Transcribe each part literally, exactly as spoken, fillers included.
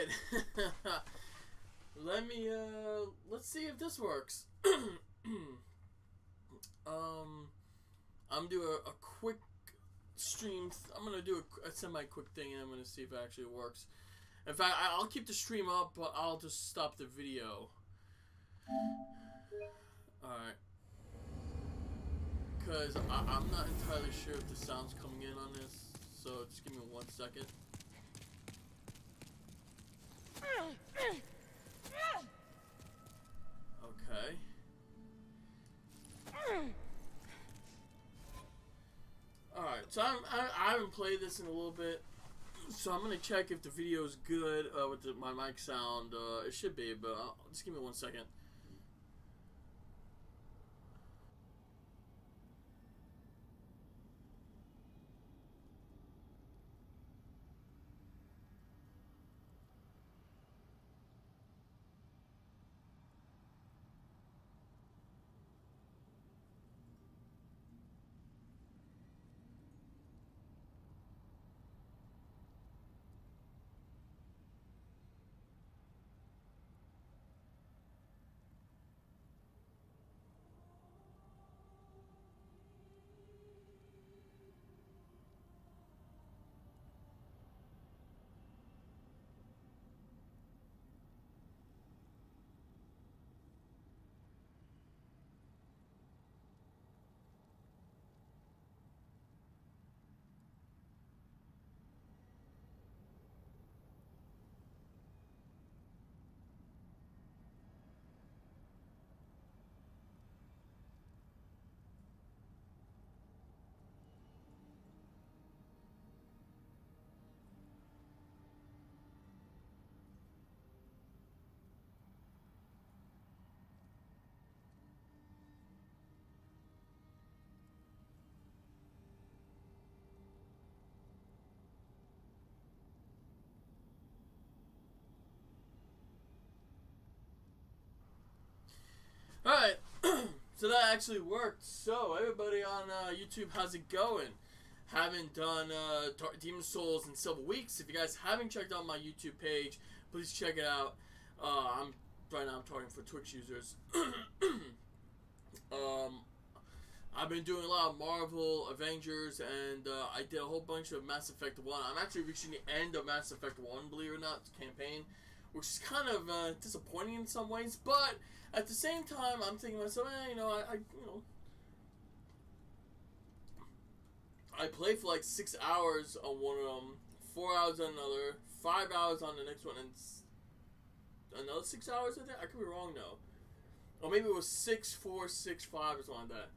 Alright. Let me, uh, let's see if this works. um, I'm doing a, a quick stream. I'm going to do a, a semi-quick thing, and I'm going to see if it actually works. In fact, I'll keep the stream up, but I'll just stop the video. Alright. Because I'm not entirely sure if the sound's coming in on this, so just give me one second. Okay. Alright, so I'm, I, I haven't played this in a little bit, so I'm going to check if the video is good uh, with the, my mic sound. Uh, it should be, but I'll, just give me one second. Alright, so that actually worked. So, everybody on uh, YouTube, how's it going? Haven't done uh, Demon Souls in several weeks. If you guys haven't checked out my YouTube page, please check it out. Uh, I'm right now I'm talking for Twitch users. um, I've been doing a lot of Marvel, Avengers, and uh, I did a whole bunch of Mass Effect one. I'm actually reaching the end of Mass Effect one, believe it or not, campaign, which is kind of uh, disappointing in some ways, but at the same time, I'm thinking to myself, eh, you know, I, I, you know, I played for like six hours on one of them, four hours on another, five hours on the next one, and another six hours. I think I could be wrong though, or maybe it was six, four, six, five, or something like that.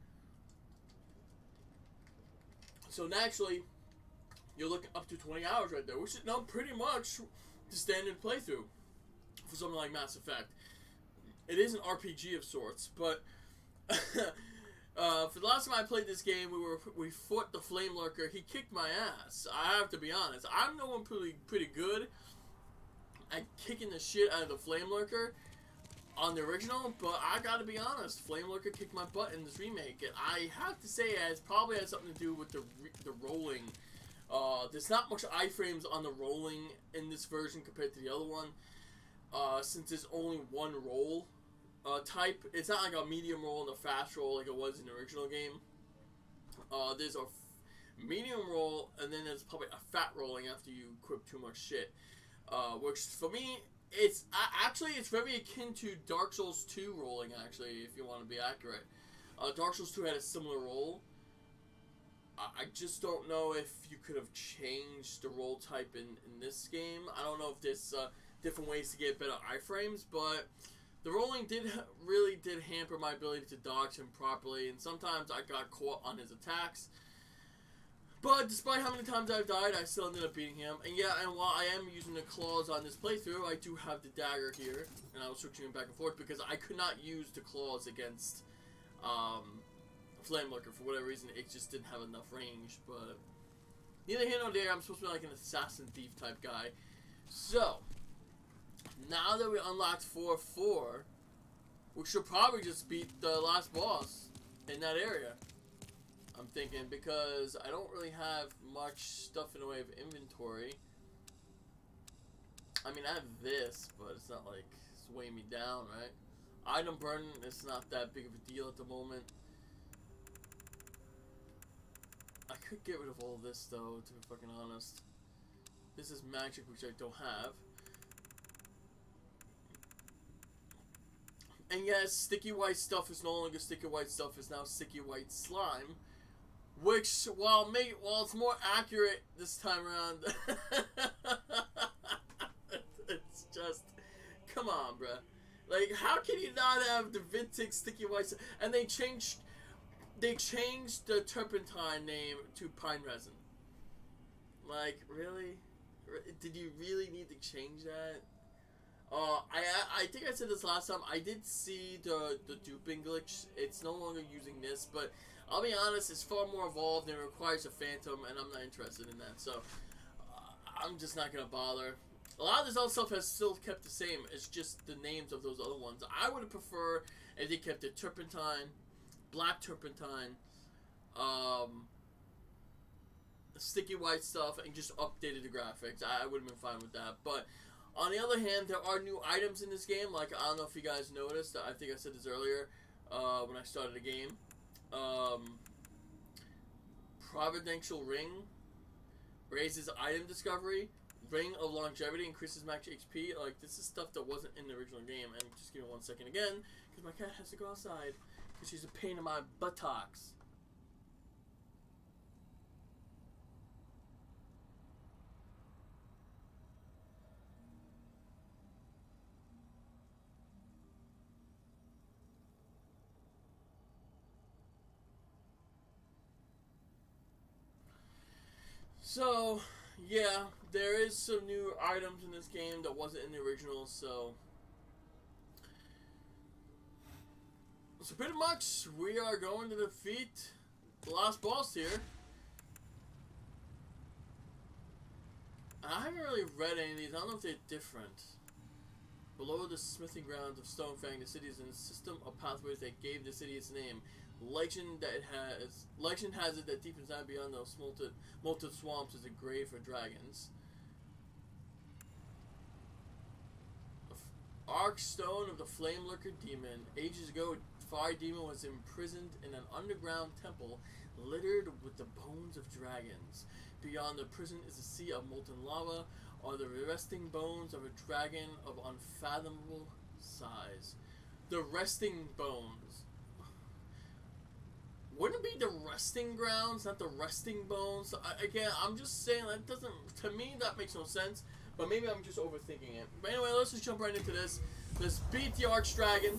So naturally, you're looking up to twenty hours right there, which is now pretty much the standard playthrough for something like Mass Effect. It is an R P G of sorts, but uh, for the last time I played this game, we were we fought the Flame Lurker. He kicked my ass. I have to be honest. I'm no one pretty pretty good at kicking the shit out of the Flame Lurker on the original, but I gotta be honest, Flame Lurker kicked my butt in this remake, and I have to say it probably has something to do with the re the rolling. Uh, there's not much iframes on the rolling in this version compared to the other one. Uh, since there's only one roll uh, type, it's not like a medium roll and a fast roll like it was in the original game. Uh, there's a f medium roll, and then there's probably a fat rolling after you equip too much shit. Uh, which for me, it's uh, actually it's very akin to Dark Souls two rolling. Actually, if you want to be accurate, uh, Dark Souls two had a similar roll. I just don't know if you could have changed the roll type in, in this game. I don't know if there's uh, different ways to get better iframes, but the rolling did really did hamper my ability to dodge him properly, and sometimes I got caught on his attacks. But despite how many times I've died, I still ended up beating him. And yeah, and while I am using the claws on this playthrough, I do have the dagger here, and I was switching them back and forth because I could not use the claws against um, Flame Lurker for whatever reason. It just didn't have enough range, but neither here nor there. I'm supposed to be like an assassin thief type guy. So now that we unlocked four four, we should probably just beat the last boss in that area, I'm thinking, because I don't really have much stuff in the way of inventory. I mean, I have this, but it's not like it's weighing me down, right? Item burn is not that big of a deal at the moment. I could get rid of all this, though, to be fucking honest. This is magic, which I don't have. And yes, sticky white stuff is no longer sticky white stuff, it's now sticky white slime. Which, while, make, while it's more accurate this time around, it's just, come on, bruh. Like, how can you not have the vintage sticky white stuff? And they changed, they changed the turpentine name to pine resin. Like, really? Did you really need to change that? Uh, I I think I said this last time. I did see the the duping glitch. It's no longer using this, but I'll be honest, it's far more evolved and it requires a phantom, and I'm not interested in that. So uh, I'm just not gonna bother. A lot of this other stuff has still kept the same. It's just the names of those other ones. I would prefer if they kept it turpentine, black turpentine, um, sticky white stuff, and just updated the graphics. I, I would have been fine with that, but. On the other hand, there are new items in this game. Like, I don't know if you guys noticed. I think I said this earlier uh, when I started the game. Um, Providential Ring raises item discovery. Ring of Longevity increases max H P. Like, this is stuff that wasn't in the original game. And just give me one second again, because my cat has to go outside. Because she's a pain in my buttocks. So, yeah, there is some new items in this game that wasn't in the original, so... So pretty much, we are going to defeat the last boss here. I haven't really read any of these, I don't know if they're different. Below the smithing grounds of Stonefang, the city is in a system of pathways that gave the city its name. Legend that it has, legend has it that deep inside beyond those molted, molted swamps is a grave for dragons. Arc Stone of the Flame Lurker Demon. Ages ago, Fire Demon was imprisoned in an underground temple littered with the bones of dragons. Beyond the prison is a sea of molten lava, are the resting bones of a dragon of unfathomable size. The resting bones. Wouldn't it be the resting grounds, not the resting bones? I, again, I'm just saying that doesn't, to me, that makes no sense. But maybe I'm just overthinking it. But anyway, let's just jump right into this. Let's beat the Archdragon.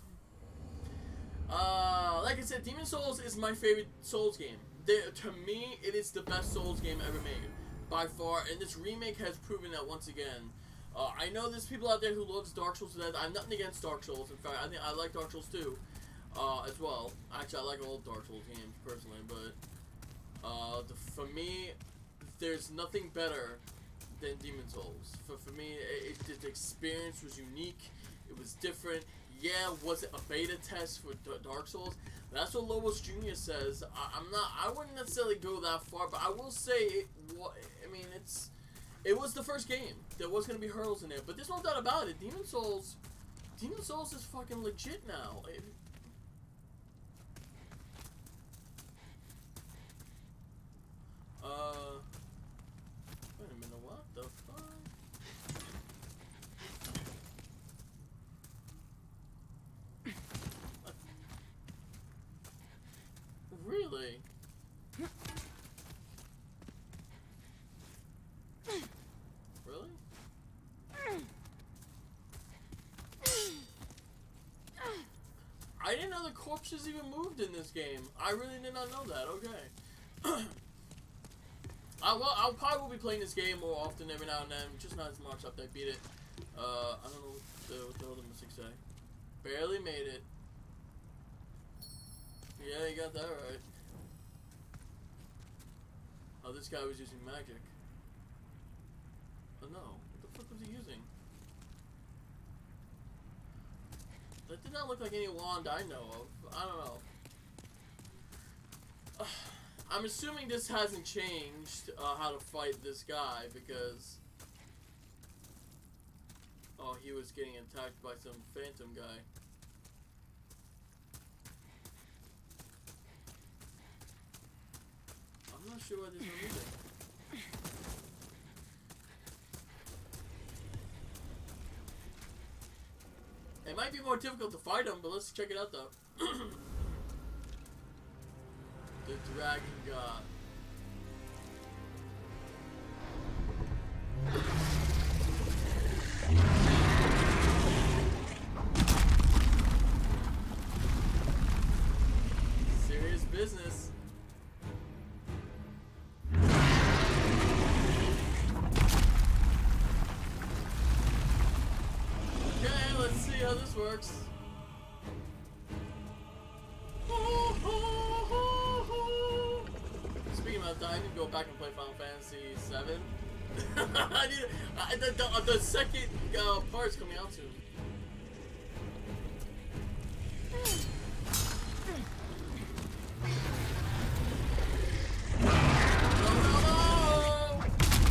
Uh, like I said, Demon Souls is my favorite Souls game. There, to me, it is the best Souls game ever made, by far. And this remake has proven that once again. Uh, I know there's people out there who loves Dark Souls to death. I'm nothing against Dark Souls. In fact, I think I like Dark Souls too. Uh, as well. Actually, I like all Dark Souls games, personally, but, uh, the, for me, there's nothing better than Demon Souls. For, for me, it, it, the experience was unique, it was different. Yeah, was it a beta test for D Dark Souls? That's what Lobos Junior says. I, I'm not, I wouldn't necessarily go that far, but I will say, it, well, I mean, it's, it was the first game. There was going to be hurdles in there, but there's no doubt about it. Demon Souls, Demon Souls is fucking legit now. It, Uh, wait a minute, what the fuck? Really? Really? I didn't know the corpses even moved in this game. I really did not know that, okay. I, well, I'll probably will be playing this game more often every now and then, just not as much after I beat it. Uh, I don't know what the, what the other music say. Barely made it. Yeah, you got that right. Oh, this guy was using magic. Oh no, what the fuck was he using? That did not look like any wand I know of. I don't know. Uh, I'm assuming this hasn't changed uh, how to fight this guy, because Oh, he was getting attacked by some phantom guy. I'm not sure what this one is. It might be more difficult to fight him, but let's check it out though. The Dragon God. Serious business. Okay, let's see how this works. Speaking about that, I need to go back and play Final Fantasy seven. I need I, the, the, the second uh, part's coming out soon. No, no, no!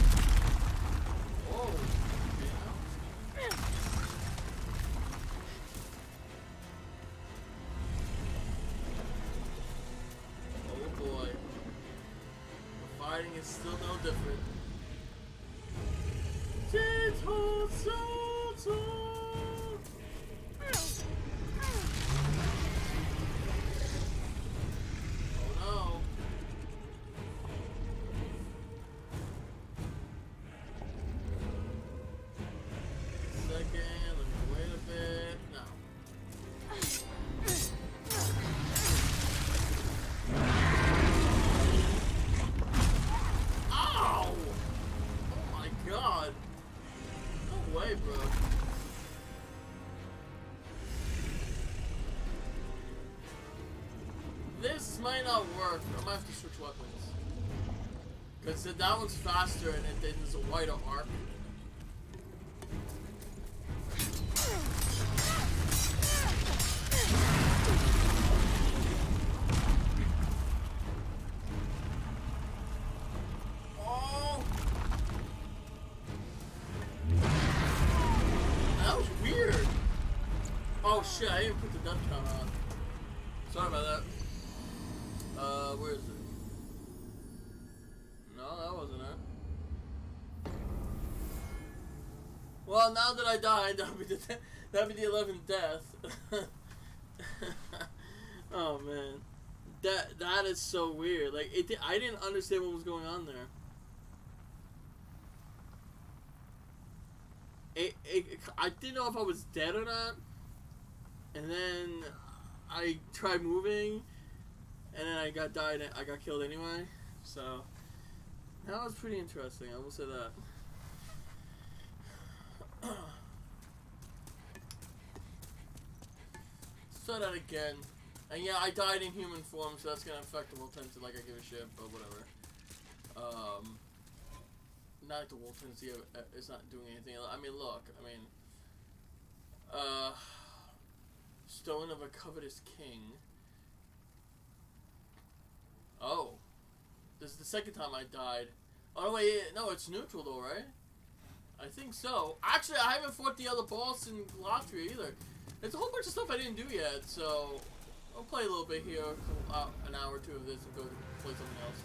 Oh, yeah. Oh boy. The fighting is still no different. Oh no. Second, let me wait a bit. No. Ow! Oh my god. No way, bro. This might not work. I might have to switch weapons. Because that one's faster and it, there's a wider arc. Oh! That was weird. Oh shit, I didn't put the death count on. Sorry about that. Uh, where is it? No, that wasn't it. Well, now that I died, that'll be the that'll be the eleventh death. Oh man, that that is so weird. Like it, I didn't understand what was going on there. It, it, I didn't know if I was dead or not, and then I tried moving. And then I got died. I got killed anyway. So that was pretty interesting. I will say that. Let's try that again. And yeah, I died in human form, so that's gonna affect the will tendency. Like I give a shit, but whatever. Um, not like the will tendency. It's not doing anything. I mean, look. I mean, uh, Stone of a Covetous King. Oh, this is the second time I died. Oh wait, no, it's neutral though, right? I think so. Actually, I haven't fought the other boss in Latria either. There's a whole bunch of stuff I didn't do yet, so I'll play a little bit here, uh, an hour or two of this, and go play something else.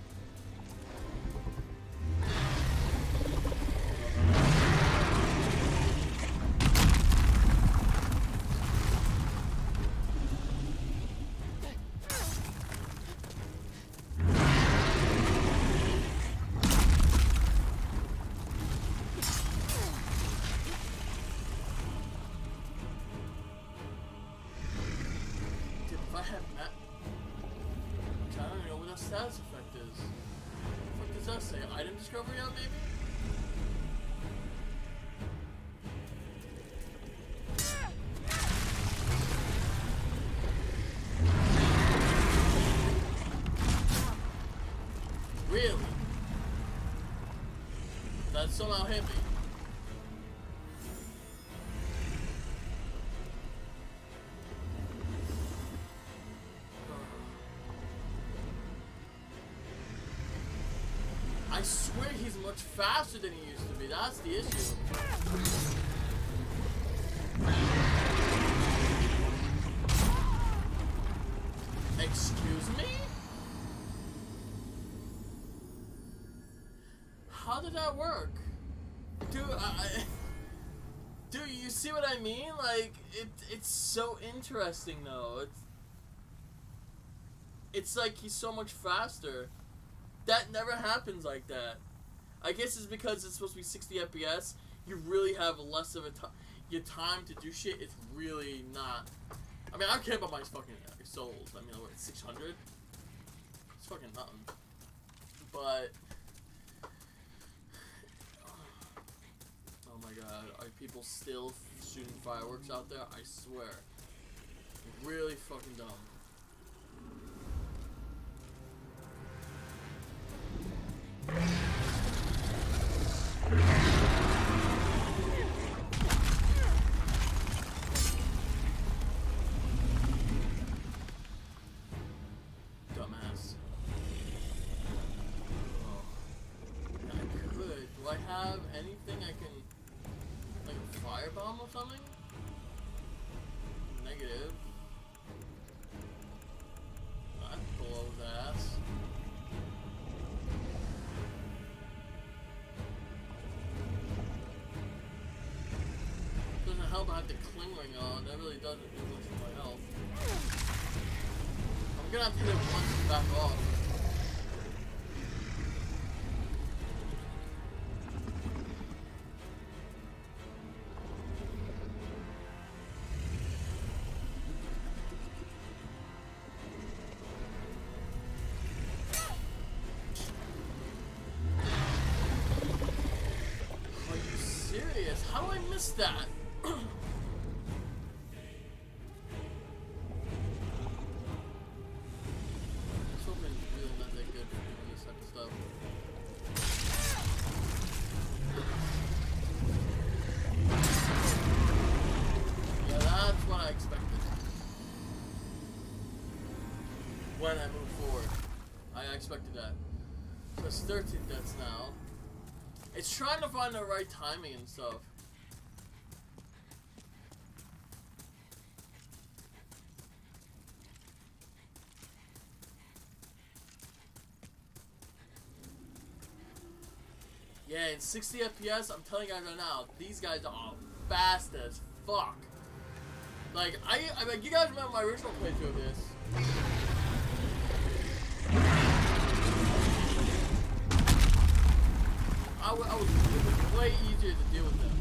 Status effect is. What does that say? Item discovery out, maybe? Really? That somehow hit me. I swear he's much faster than he used to be. That's the issue. Excuse me? How did that work? Dude, I... Dude, you see what I mean? Like, it, it's so interesting, though. It's, it's like he's so much faster. That never happens like that. I guess it's because it's supposed to be sixty F P S. You really have less of a time. Your time to do shit is really not... I mean, I don't care about my fucking souls. I mean, what, six hundred? It's fucking nothing. But... Oh my god, are people still shooting fireworks out there? I swear. Really fucking dumb. Dumbass. Oh. I could. Do I have anything I can... Like a firebomb or something? Negative. That blows ass. Doesn't help I have the cling ring on. That really doesn't do much for my health. I'm gonna have to hit it once and back off. How do I miss that? This opening's really not that good for doing this type of stuff. Yeah, that's what I expected. When I move forward. I expected that. So it's thirteen deaths now. It's trying to find the right timing and stuff. Yeah, in sixty F P S, I'm telling you guys right now, these guys are fast as fuck. Like, I, I mean, you guys remember my original playthrough of this. I, I was, it was way easier to deal with them.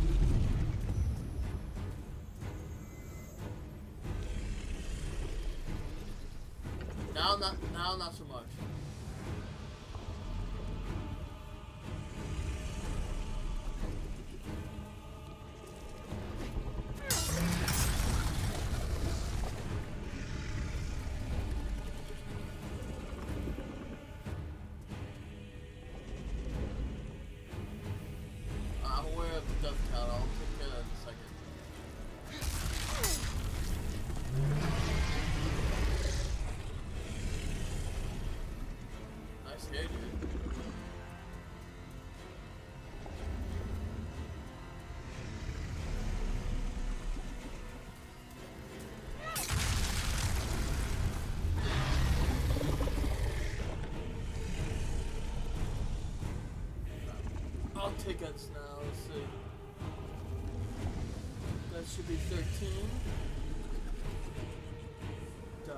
Now, not, now, not so much. I'll take us now, let's see. That should be thirteen. Done.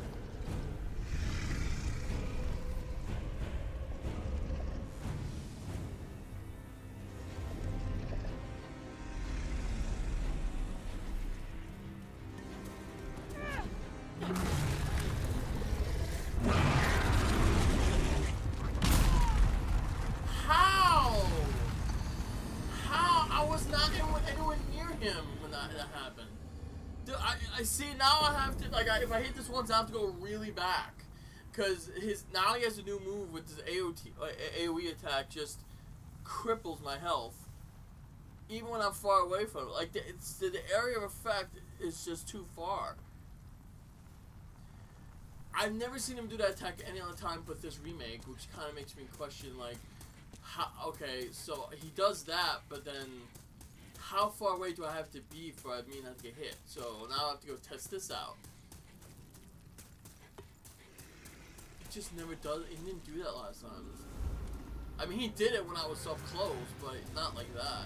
I see, now I have to, like, I, if I hit this once, I have to go really back. Because his, now he has a new move with his A O T, uh, A O E attack, just cripples my health. Even when I'm far away from it. Like, the, it's, the, the area of effect is just too far. I've never seen him do that attack any other time but this remake, which kind of makes me question, like, how, okay, so he does that, but then how far away do I have to be for me not to get hit? So now I have to go test this out. It just never does. It didn't do that last time. I mean, he did it when I was up close, but not like that.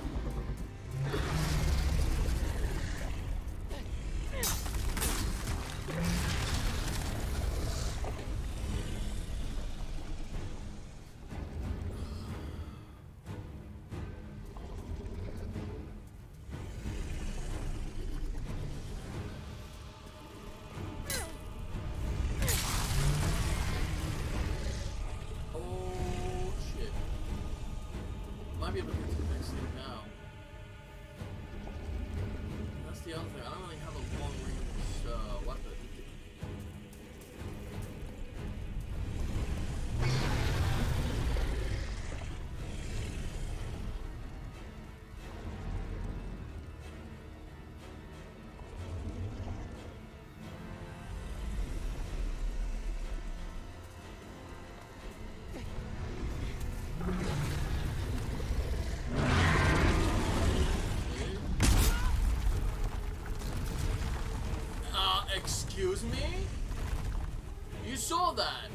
Be able to get to the next thing now. That's the other thing. I don't really have a long range uh, weapon. Excuse me? You saw that?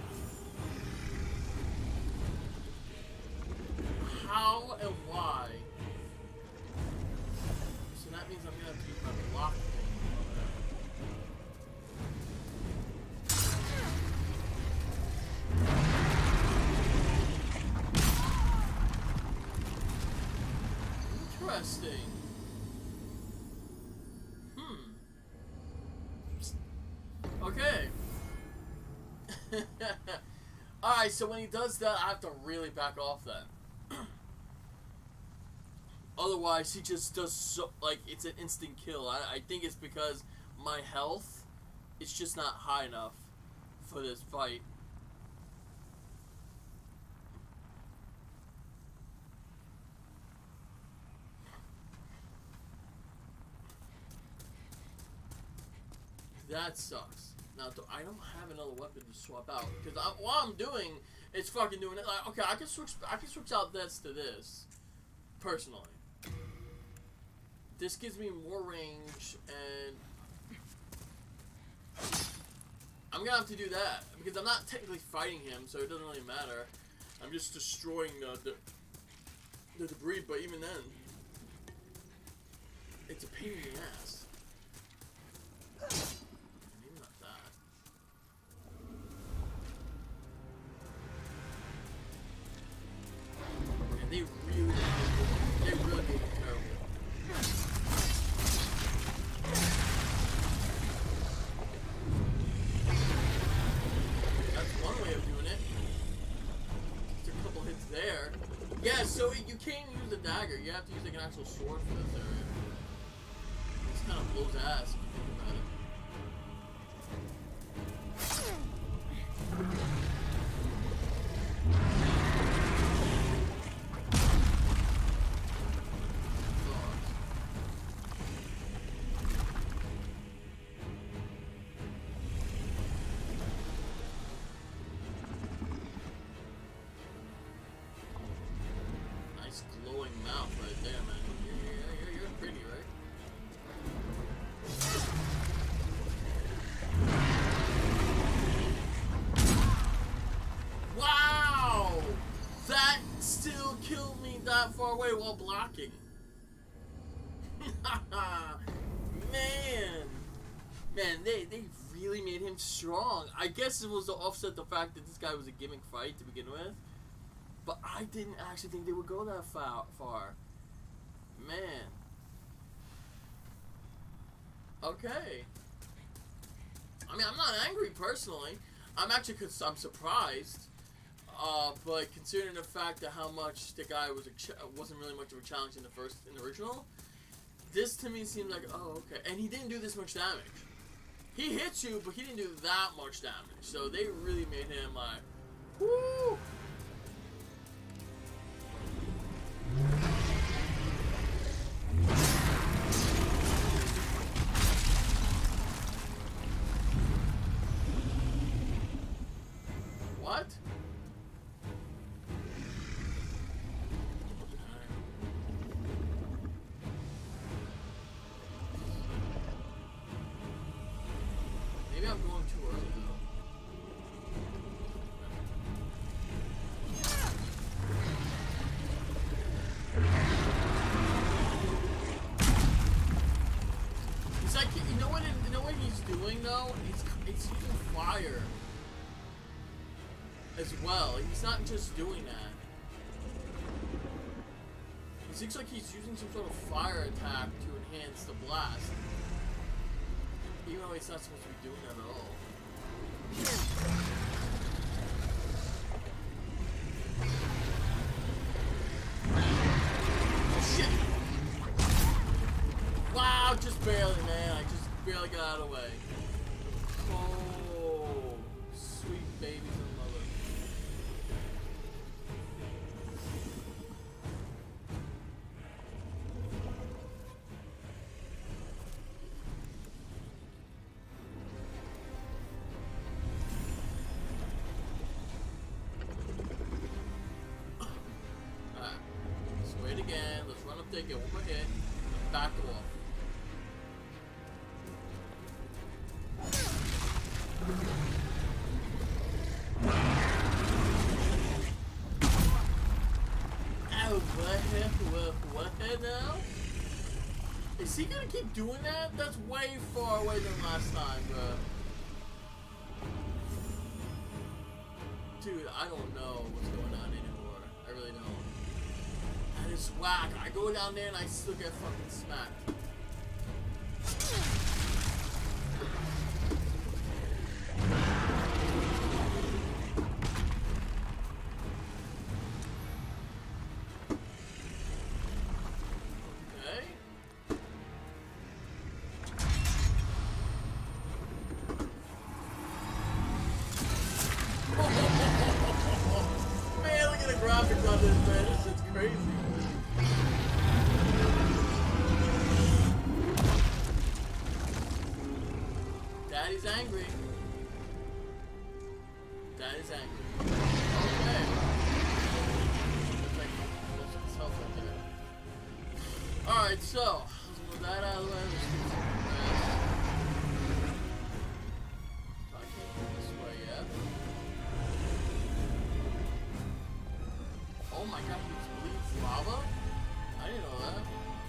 How and why? So that means I'm gonna have to use my block thing. Interesting. Okay. Alright, so when he does that, I have to really back off then. Otherwise, he just does so, like, it's an instant kill. I, I think it's because my health is just not high enough for this fight. That sucks. Now, I don't have another weapon to swap out because what I'm doing is fucking doing it. Like, okay, I can switch. I can switch out this to this. Personally, this gives me more range, and I'm gonna have to do that because I'm not technically fighting him, so it doesn't really matter. I'm just destroying the the, the debris. But even then, it's a pain in the ass. They really, they really made it terrible. That's one way of doing it. Just a couple hits there. Yeah, so you can't use a dagger. You have to use like an actual sword for this area. This kind of blows ass if you think about it. Glowing mouth right there, man. You're, you're, you're pretty, right? Wow! That still killed me that far away while blocking. Man! Man, they, they really made him strong. I guess it was to offset the fact that this guy was a gimmick fight to begin with. But I didn't actually think they would go that far. far. Man. Okay. I mean, I'm not angry personally. I'm actually, cause I'm surprised. Uh, but considering the fact that how much the guy was a ch wasn't really much of a challenge in the first, in the original, this to me seemed like, oh, okay. And he didn't do this much damage. He hits you, but he didn't do that much damage. So they really made him like, woo! What? fire as well. He's not just doing that. It seems like he's using some sort of fire attack to enhance the blast. Even though he's not supposed to be doing that at all. Oh shit! Wow, just barely, man. I just barely got out of the way. Oh, sweet babies and mother. Alright, let's wait again. Let's run up there, get one more hit, and back off. Ow, what happened? What now? Is he gonna keep doing that? That's way far away than last time, bro. Dude, I don't know what's going on anymore. I really don't. That is whack. I go down there and I still get fucking smacked. Daddy's angry. Daddy's angry. Okay. Looks like most of his health right there. Alright, so let's move that out of the way. Let's do some grass. So I can't go this way yet. Oh my god, he bleeds lava? I didn't know that.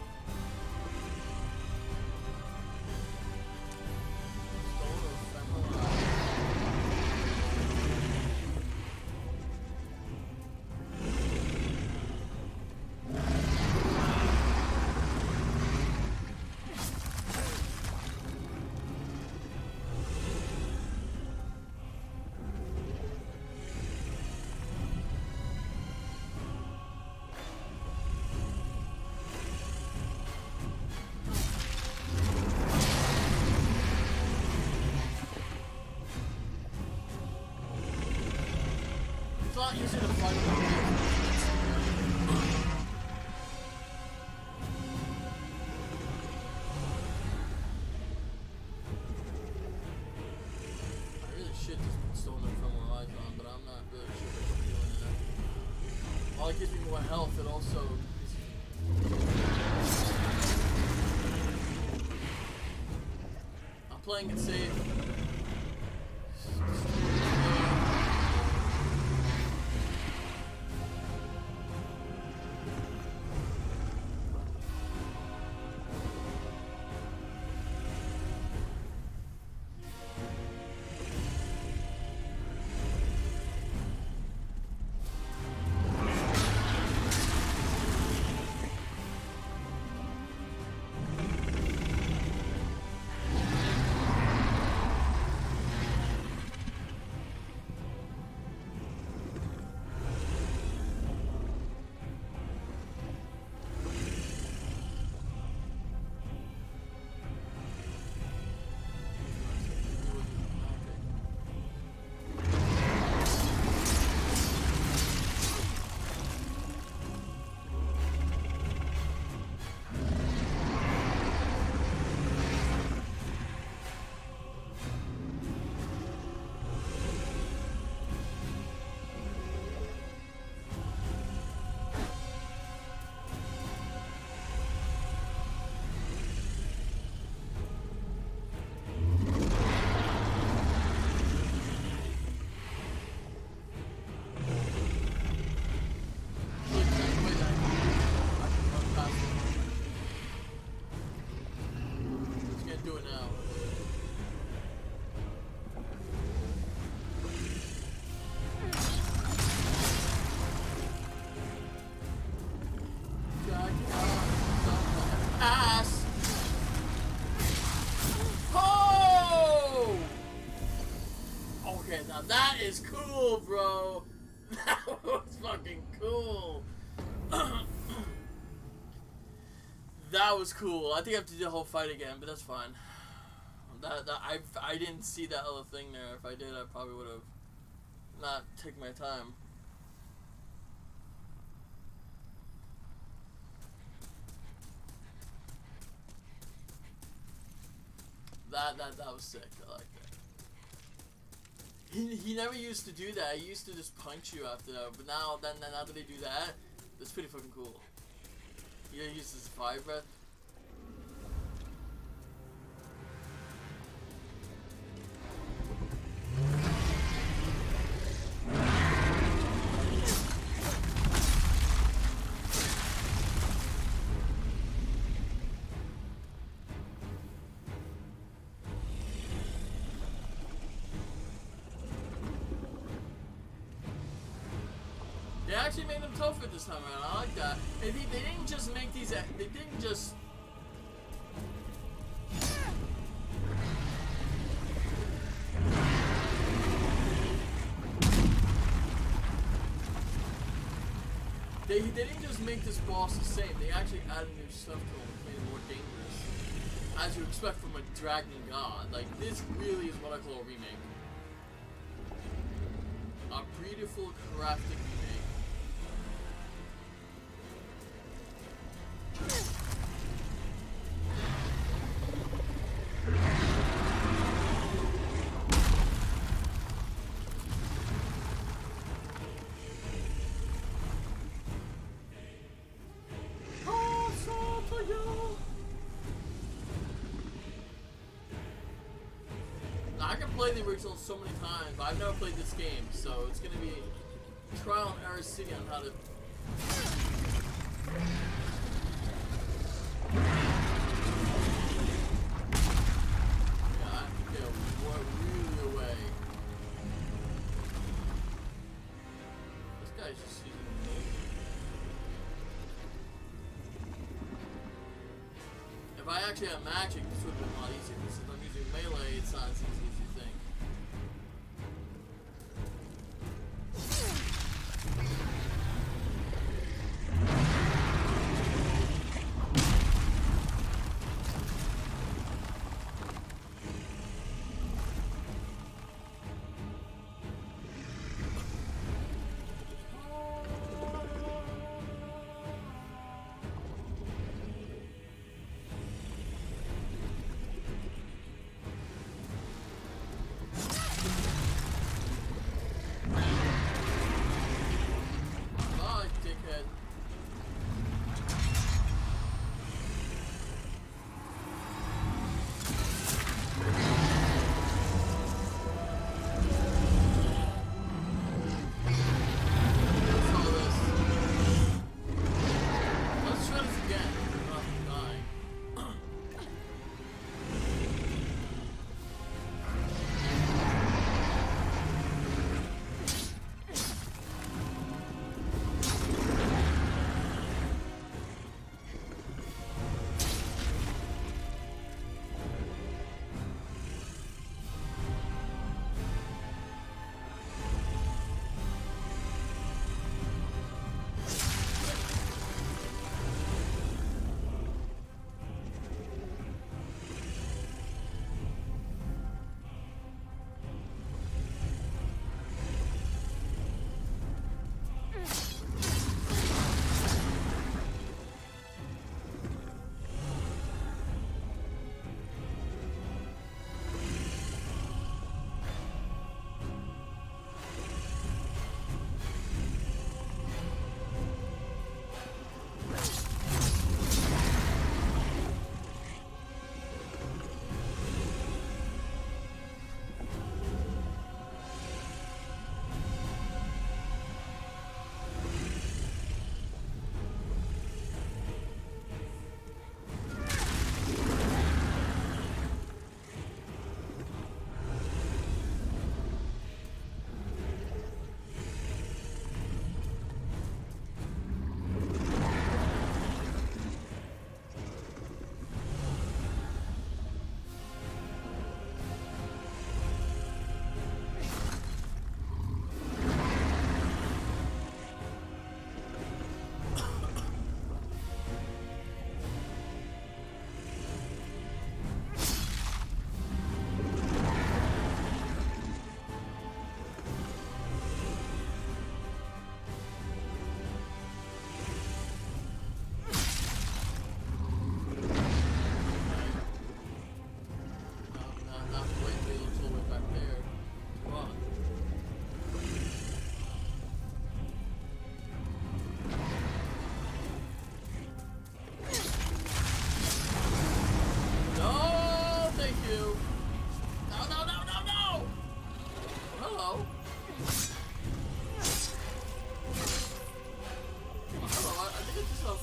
It's not easy to fight with him. I really should just stole them from Horizon, but I'm not really sure what I'm doing in that. While it gives me more health, it also... I'm playing it safe. that is cool, bro. That was fucking cool. That was cool. I think I have to do the whole fight again, but that's fine. That, that I, I didn't see that other thing there. If I did, I probably would have not taken my time. That, that, that was sick. I like that. He, he never used to do that. He used to just punch you after that. But now, then, now that they do that, that's pretty fucking cool. He uses fire breath. They actually made them tougher this time around. I like that. And they, they didn't just make these. They didn't just. They, they didn't just make this boss the same. They actually added new stuff to him, made him more dangerous, as you expect from a dragon god. Like, this really is what I call a remake. A beautiful, crafted remake. I can play the original so many times, but I've never played this game, so it's gonna be trial and error city on how to. Yeah, I have to get really away. This guy's just using melee. If I actually had magic, this would have been a lot easier. Because if I'm using melee, it's not as easy as you think.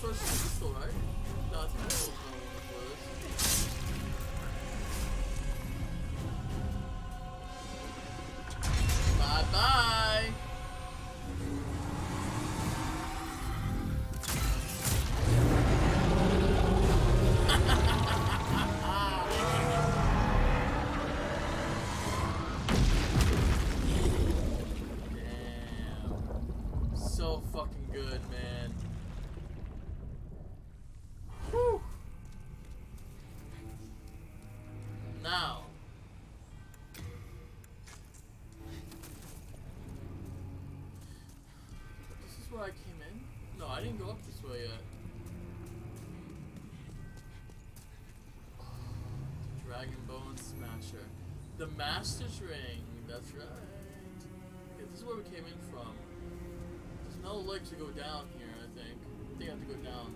first pistol, right? No, it's pistol for this. Bye bye. Damn. So fucking good, man. Whew. Now. This is where I came in? No, I didn't go up this way yet. Dragon Bone Smasher. The Master's Ring. That's right. Okay, this is where we came in from. There's no leg to go down here, I think. I think I have to go down.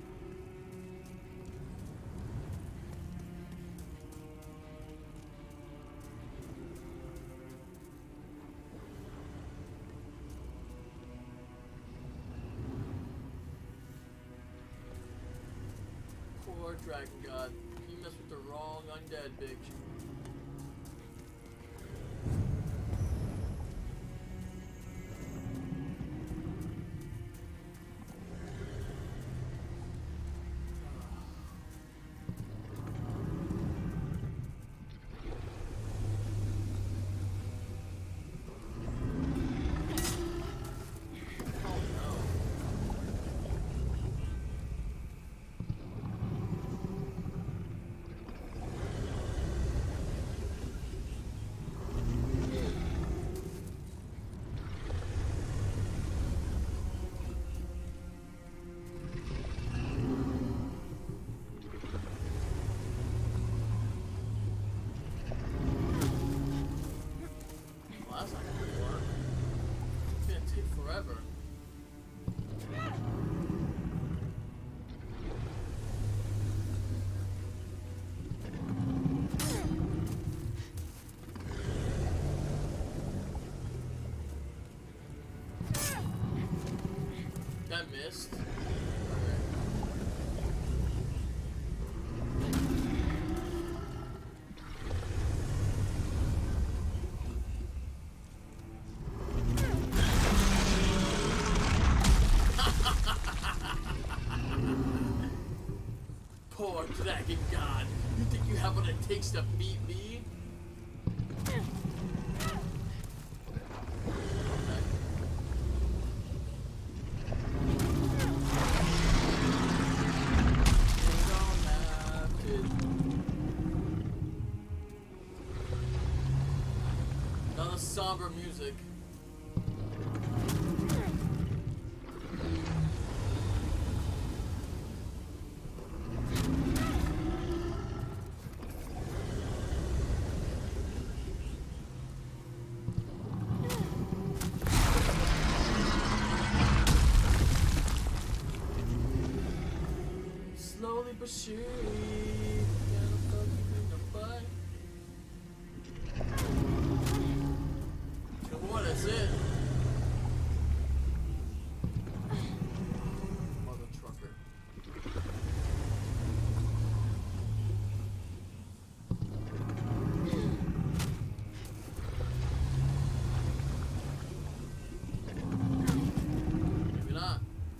Poor Dragon God. You messed with the wrong undead, bitch. Forever. That missed. Poor Dragon God. You think you have what it takes to beat me? Okay. You don't have to. Another somber music. Slowly but surely, gonna fuck you in the butt. Two more, that's it. Mother trucker. Maybe not.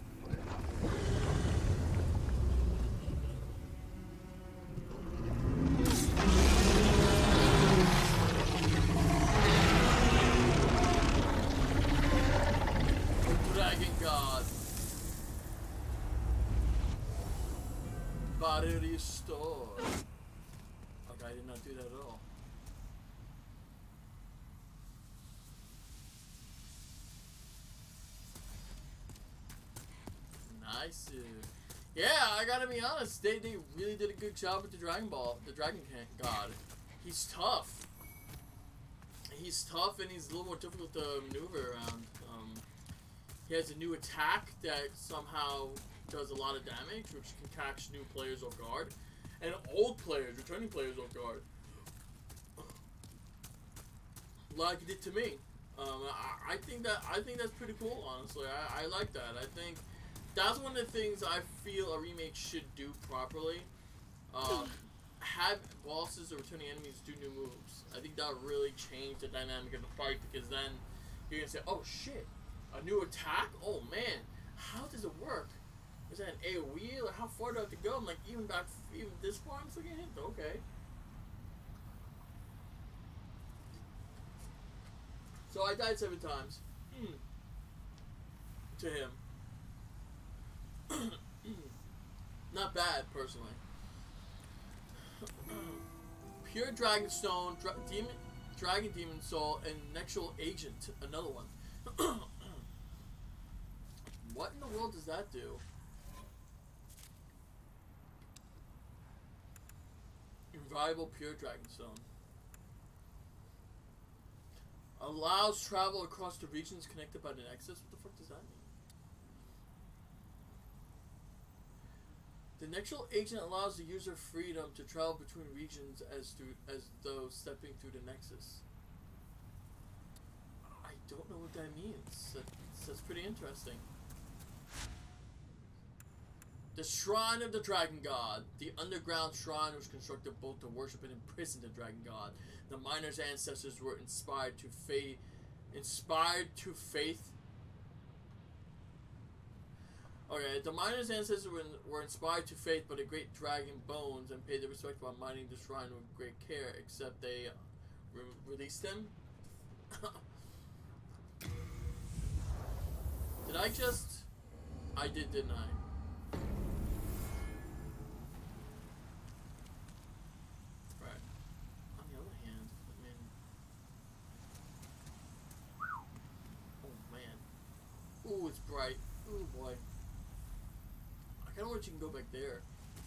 Dragon God. Body restored. Okay, I did not do that at all. Nice. Yeah, I gotta be honest. They they really did a good job with the Dragon Ball, the Dragon God. He's tough. He's tough and he's a little more difficult to maneuver around. Um, he has a new attack that somehow does a lot of damage, which can catch new players off guard, and old players, returning players off guard, like it did to me. Um, I, I think that I think that's pretty cool. Honestly, I, I like that. I think that's one of the things I feel a remake should do properly. Um, have bosses or returning enemies do new moves. I think that would really change the dynamic of the fight, because then you're gonna say, "Oh shit, a new attack? Oh man, how does it work? Is that an AoE? Or how far do I have to go?" I'm like, even back, even this far, I'm still getting hit. Okay. So I died seven times. Mm. To him. Not bad, personally. Pure Dragonstone, Dra Demon, Dragon Demon Soul, and Nexual Agent, another one. What in the world does that do? Invaluable Pure Dragonstone. Allows travel across the regions connected by the Nexus. What the fuck does that mean? The Nexual Agent allows the user freedom to travel between regions as through, as though stepping through the Nexus. I don't know what that means. That, that's pretty interesting. The Shrine of the Dragon God. The underground shrine was constructed both to worship and imprison the Dragon God. The miners' ancestors were inspired to faith, inspired to faith. Okay, the miners' ancestors were, were inspired to faith by the great dragon bones and paid their respect by mining the shrine with great care, except they re released them. Did I just... I did, didn't I? Right. On the other hand, I mean... Oh, man. Ooh, it's bright. Ooh, boy. I kind of wish you can go back there.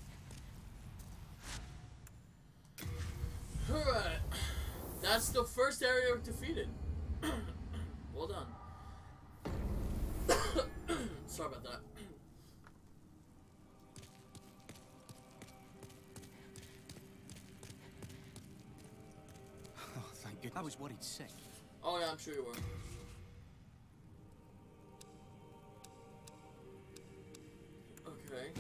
Alright. That's the first area defeated. Well done. Sorry about that. Oh, thank goodness. I was worried sick. Oh yeah, I'm sure you were. Okay.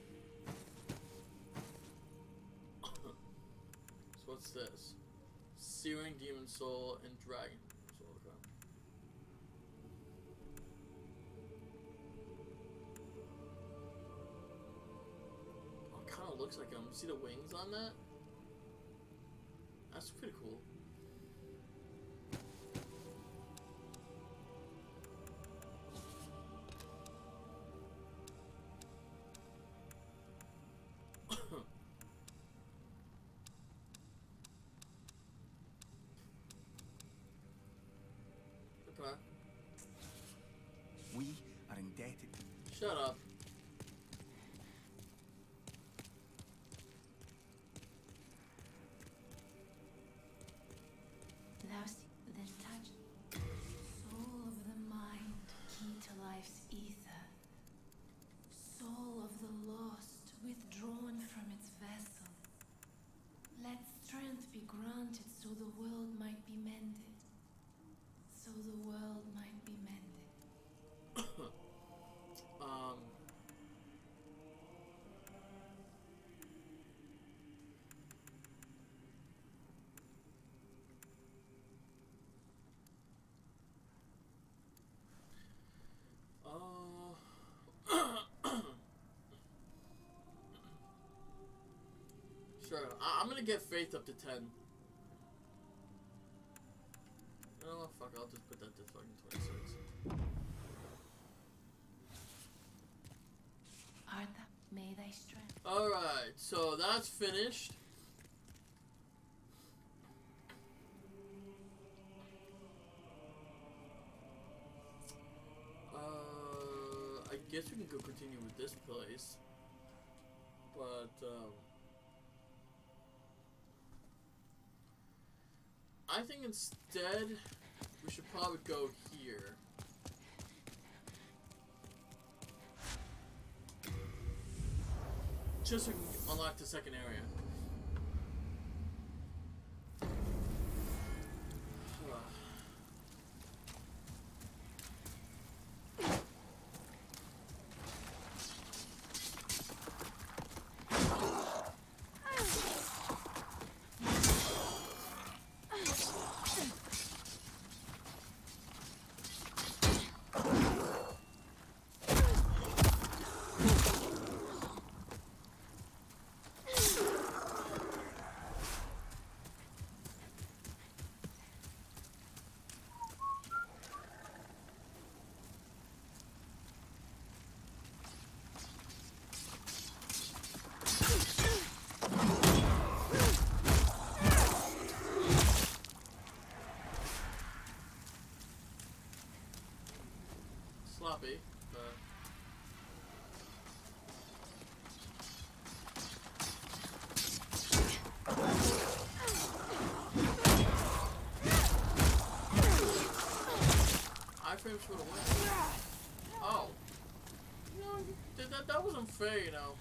So what's this? Searing Demon Soul and Dragon Soul. Okay. Oh, it kind of looks like them. See the wings on that? That's pretty cool. Okay. We are indebted. Shut up. Thou then touch soul of the mind, key to life's ether, soul of the lost, withdrawn from its vessel. Let strength be granted so the world might be mended. So the world might be mended. um. Uh, sure, I I'm gonna get faith up to ten. Oh fuck, I'll just put that to fucking twenty-six. Art thou, may thy strength. Alright, so that's finished. Uh, I guess we can go continue with this place. But, um... I think instead, we should probably go here. Just so we can unlock the second area. be. But iframes for the win. Oh. You know, that, that, that was unfair, you know.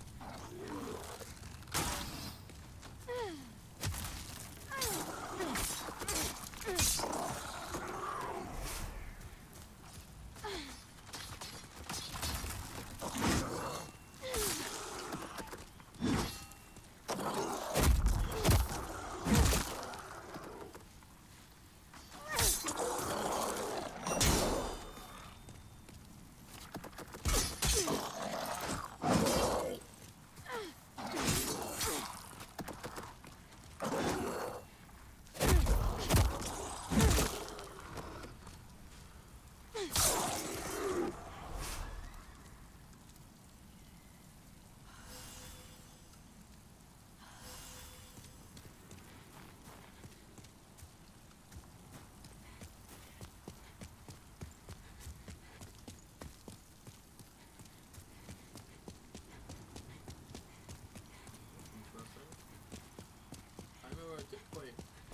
Wait.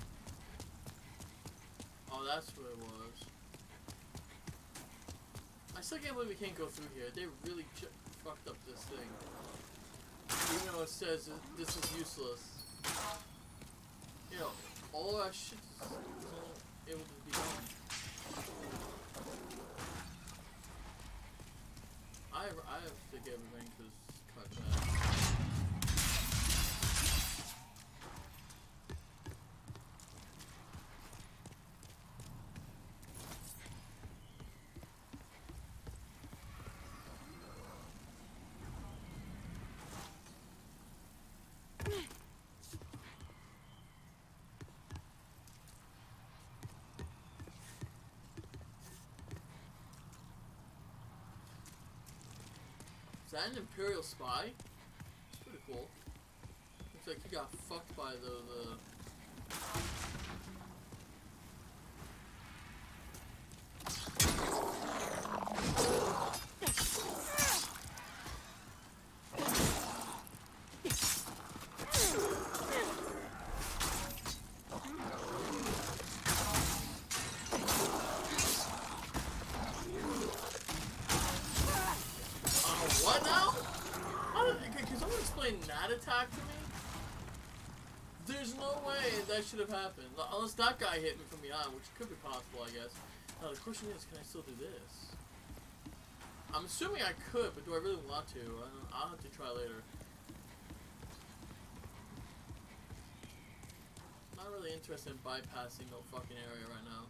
Oh, that's what it was. I still can't believe we can't go through here. They really ch fucked up this thing. Even though it says this is useless. You know, all our shit is able to be done. I have, I have to get everything because cut that. Is that an Imperial spy? It's pretty cool. Looks like he got fucked by the... the What now? How did, can someone explain that attack to me? There's no way that should have happened. Unless that guy hit me from behind, which could be possible, I guess. Now the question is, can I still do this? I'm assuming I could, but do I really want to? I don't, I'll have to try later. Not really interested in bypassing no fucking area right now.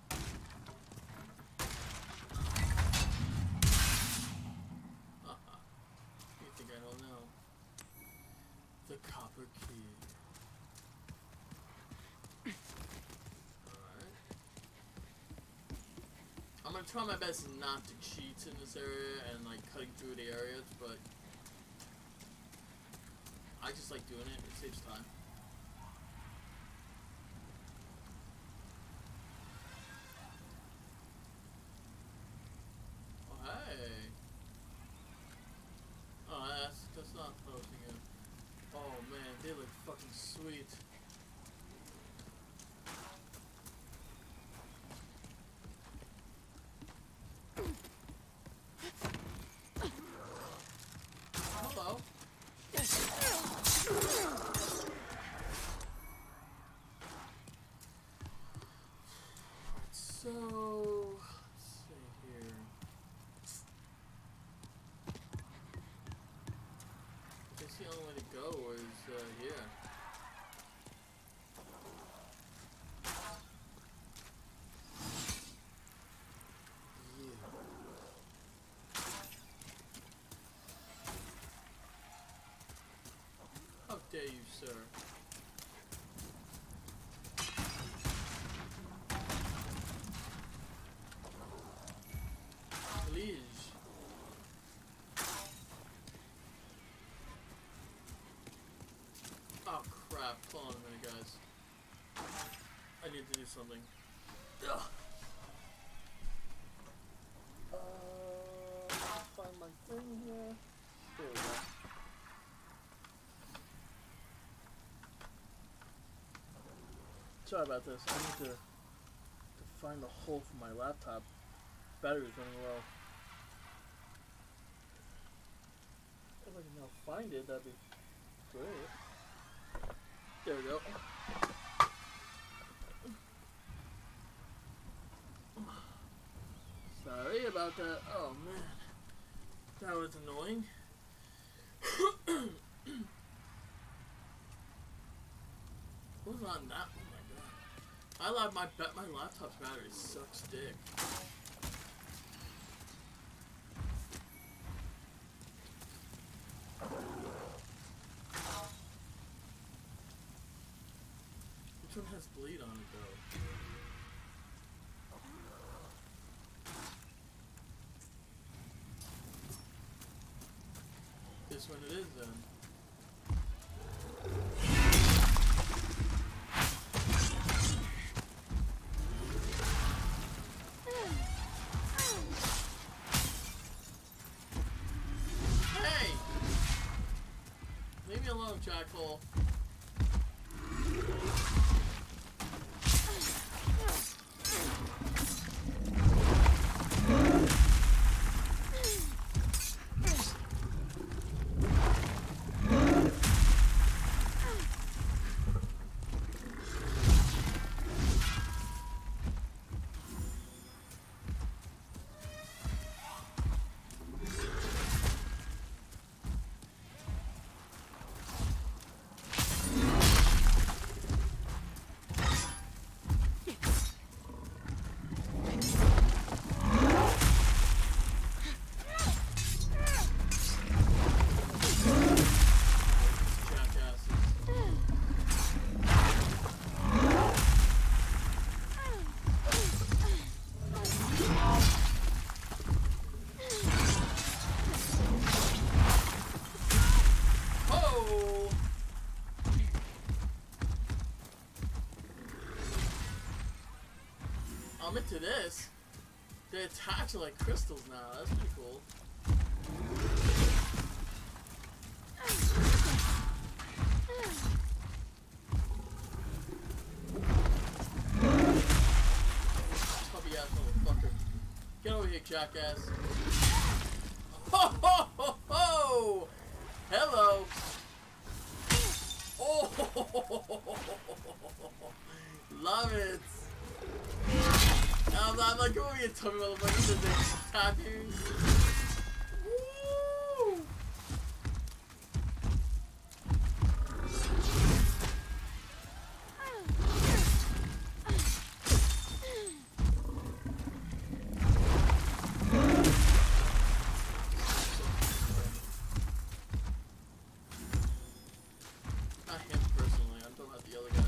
I don't know. The copper key. Alright. I'm gonna try my best not to cheat in this area and like cutting through the areas, but I just like doing it. It saves time. Oh hey. Oh, that's, that's not posting it. Oh man, they look fucking sweet. Hello. So, let's see here. I guess the only way to go is uh, here. How dare you, sir? Please. Oh crap, hold on a minute guys. I need to do something. Ugh. Uh... thing here? There we go. Sorry about this. I need to, to find the hole for my laptop. Battery's running low. If I can now find it, that'd be great. There we go. Sorry about that. Oh man, that was annoying. What was on that? Oh my god! I love my bet my laptop's battery sucks dick. Which one has bleed on it though? This one it is then. Hey! Leave me alone, Jackhole. I'm into this. They attach like crystals now. That's pretty cool. Puppy ass motherfucker. Get over here, jackass. Ho ho ho ho! Hello. Oh, love it. I'm, I'm like, oh, you tell me motherfucker, did they attack you? Woo! Not him personally, I'm talking about the other guys.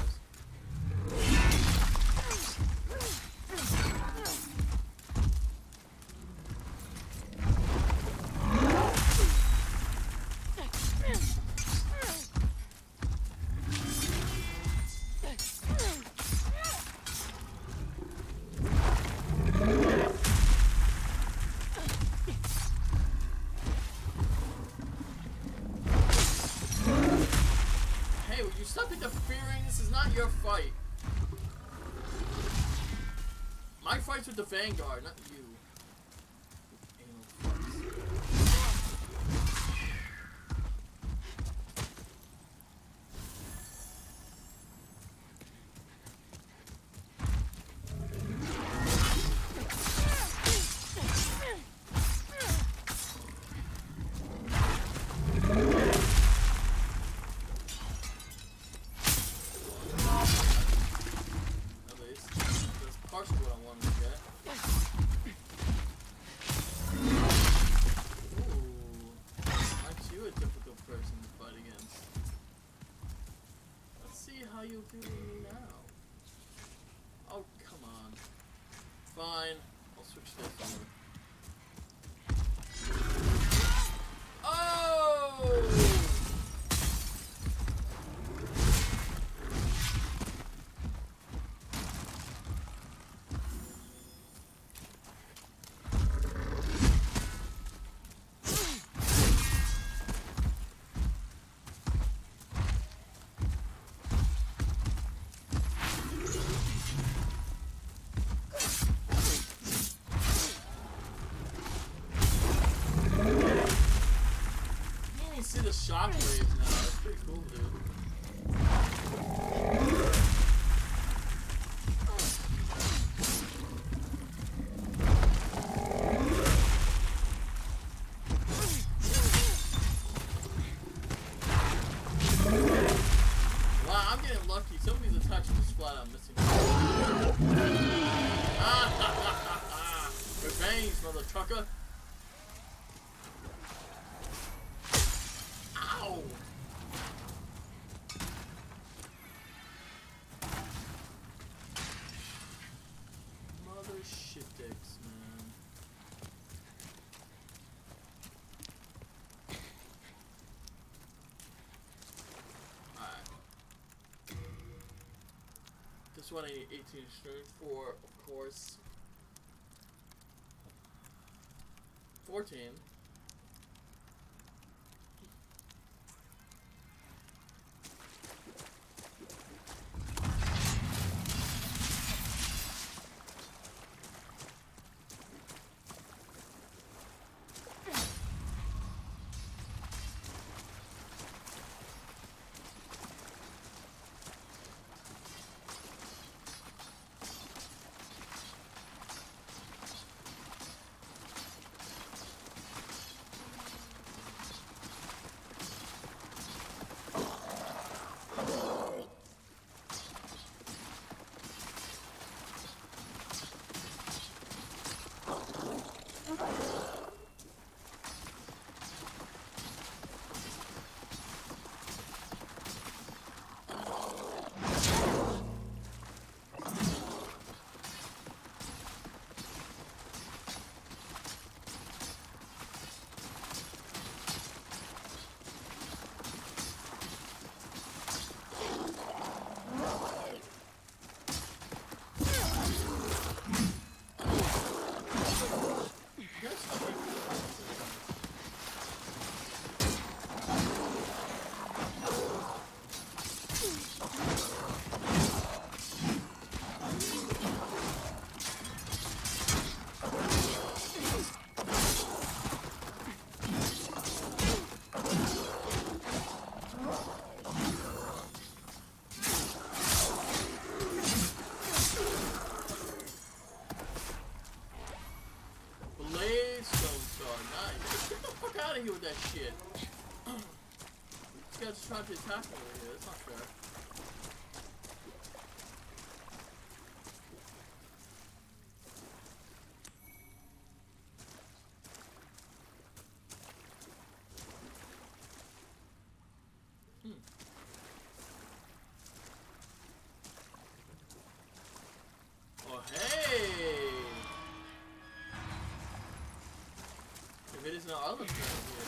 Stop interfering, this is not your fight. My fight's with the Vanguard, not you. Anal fucks. How you feeling now? Oh, come on. Fine. I'll switch this over. Oh! shockwaves now. That's pretty cool, dude. Wow, I'm getting lucky. Some of these attacks are just flat out missing. Revenge, mother trucker. Ow! Mother shit dicks, man. Alright. This one I need eighteen strength for, of course. fourteen. With that shit. This guy's trying to attack me over here. That's not fair. Hmm. Oh, hey! If it isn't our other friend here.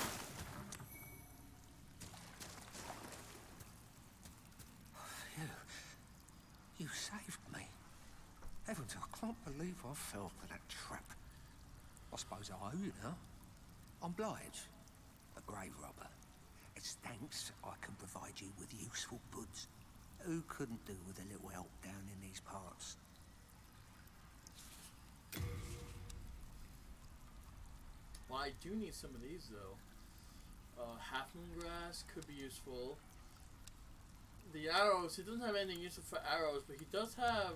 You saved me. Heavens, I can't believe I fell for that trap. I suppose I owe you now. I'm Blige, a grave robber. It's thanks I can provide you with useful goods. Who couldn't do with a little help down in these parts? Well, I do need some of these, though. Uh, half moon grass could be useful. The arrows, he doesn't have anything useful for arrows, but he does have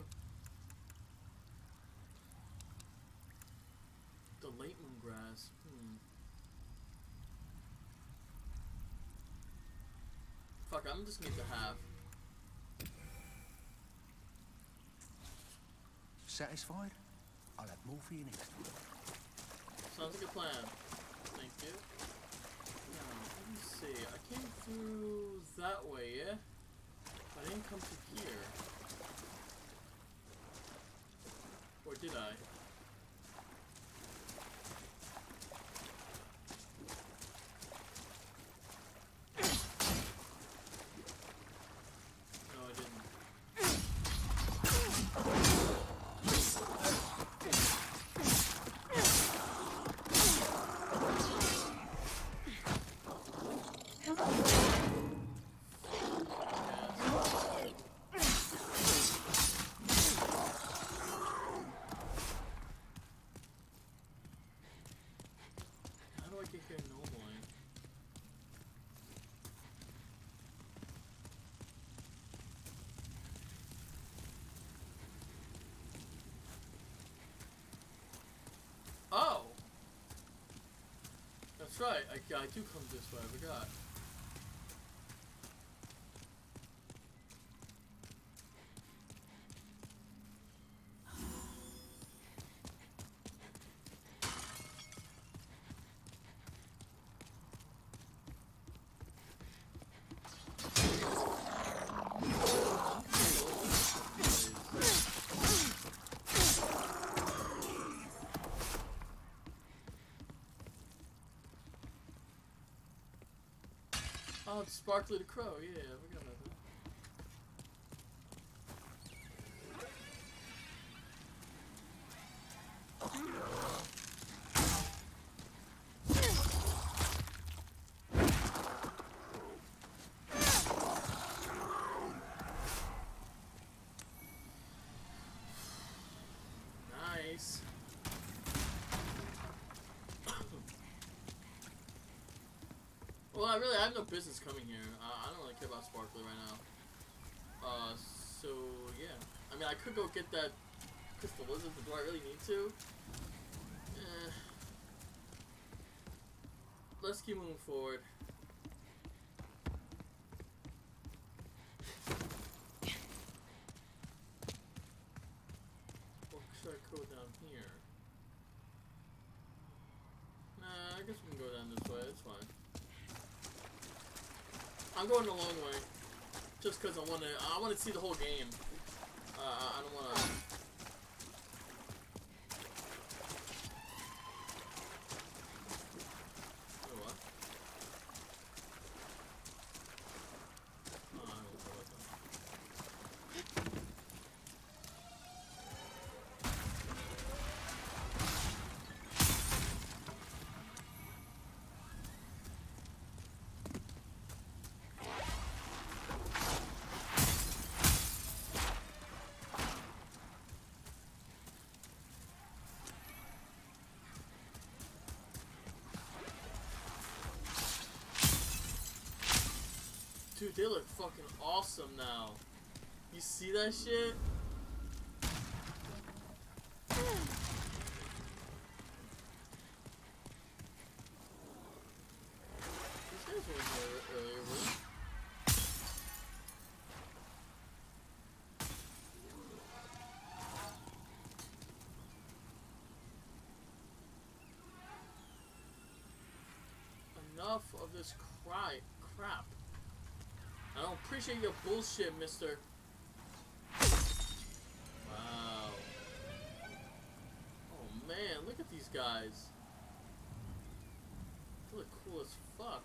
the late moon grass. Hmm. Fuck, I'm just gonna need the half. Satisfied? I'll have more for you next time. Sounds like a plan. Thank you. Now, let me see. I came through that way, yeah? I didn't come through here. Or did I? No, I didn't. That's right. I, I do come this way. I forgot. Oh, it's Sparkly the Crow. Yeah, I forgot about that. Nice. Well, I really I have no business coming here. Uh, I don't really care about Sparkly right now. Uh, so yeah. I mean, I could go get that crystal lizard, but do I really need to? Eh. Let's keep moving forward. What should I go down here? Nah, I guess we can go down this way. It's fine. I'm going the long way, just because I want to. I want to see the whole game. Uh, I don't want to. Oh, what? Oh, I don't know what that. Dude, they look fucking awesome now. You see that shit? These guys weren't here earlier, were they? Enough of this cry crap. I don't appreciate your bullshit, mister. Wow. Oh man, look at these guys. They look cool as fuck.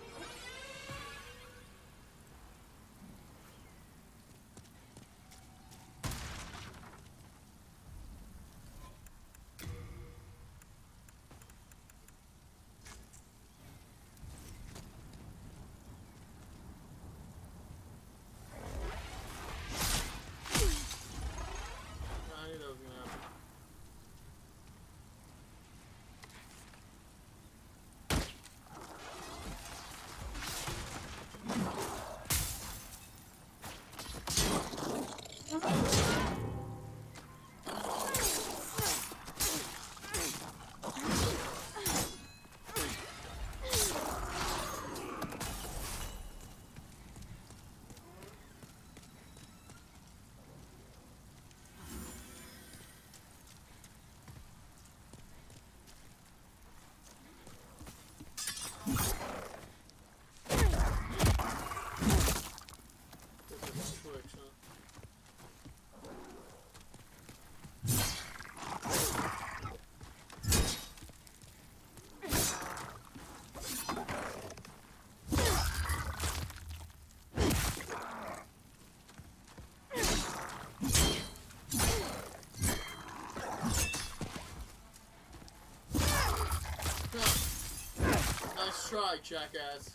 Nice try, jackass.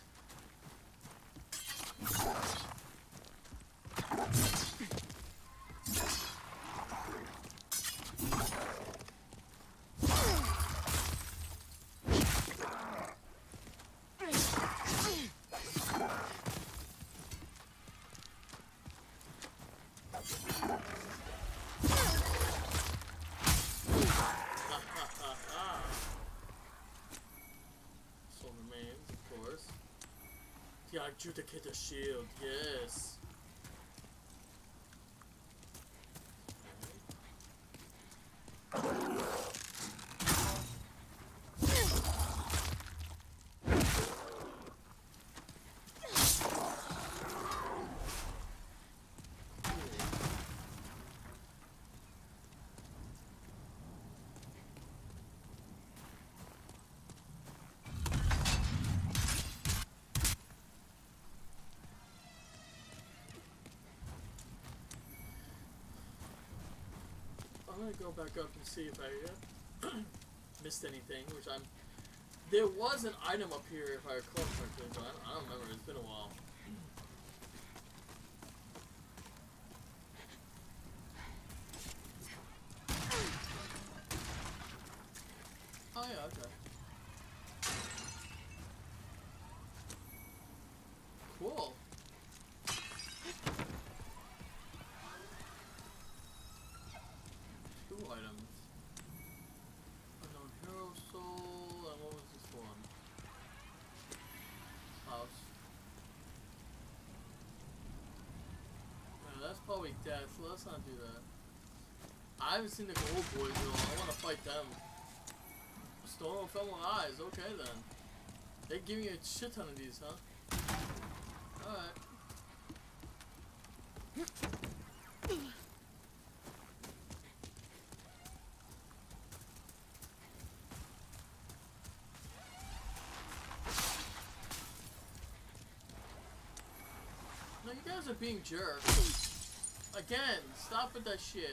So Adjudicator shield, yes. I'm gonna go back up and see if I uh, missed anything, which I'm... There was an item up here if I recall correctly, but I don't, I don't remember, it's been a while. Oh yeah, okay. Cool. Two items. Unknown hero soul, and what was this one? House. Man, that's probably death, so let's not do that. I haven't seen the gold boys at all. I want to fight them. Storm of Fellow Eyes, okay then. They're giving you a shit ton of these, huh? Alright. No, you guys are being jerks. Again, stop with that shit.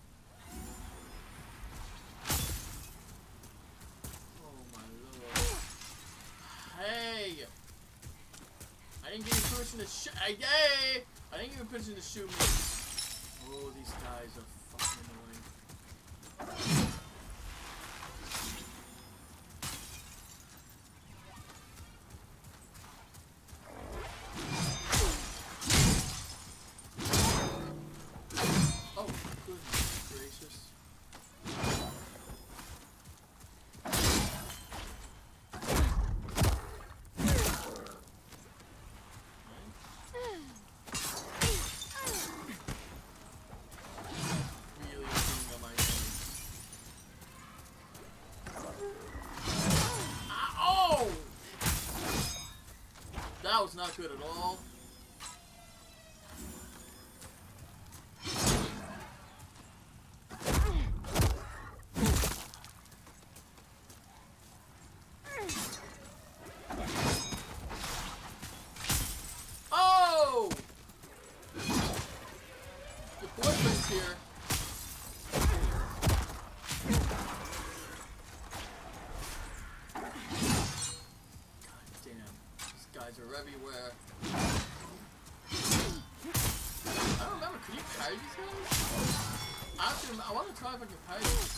Hey! I didn't give you permission to shoot. Hey! I didn't give you permission to shoot me. Oh, these guys are fucking annoying. Oh, goodness gracious. That was not good at all. Oh! Your boyfriend's here. Are everywhere. I don't remember, could you carry these guys? I have to, I want to try if I can carry them.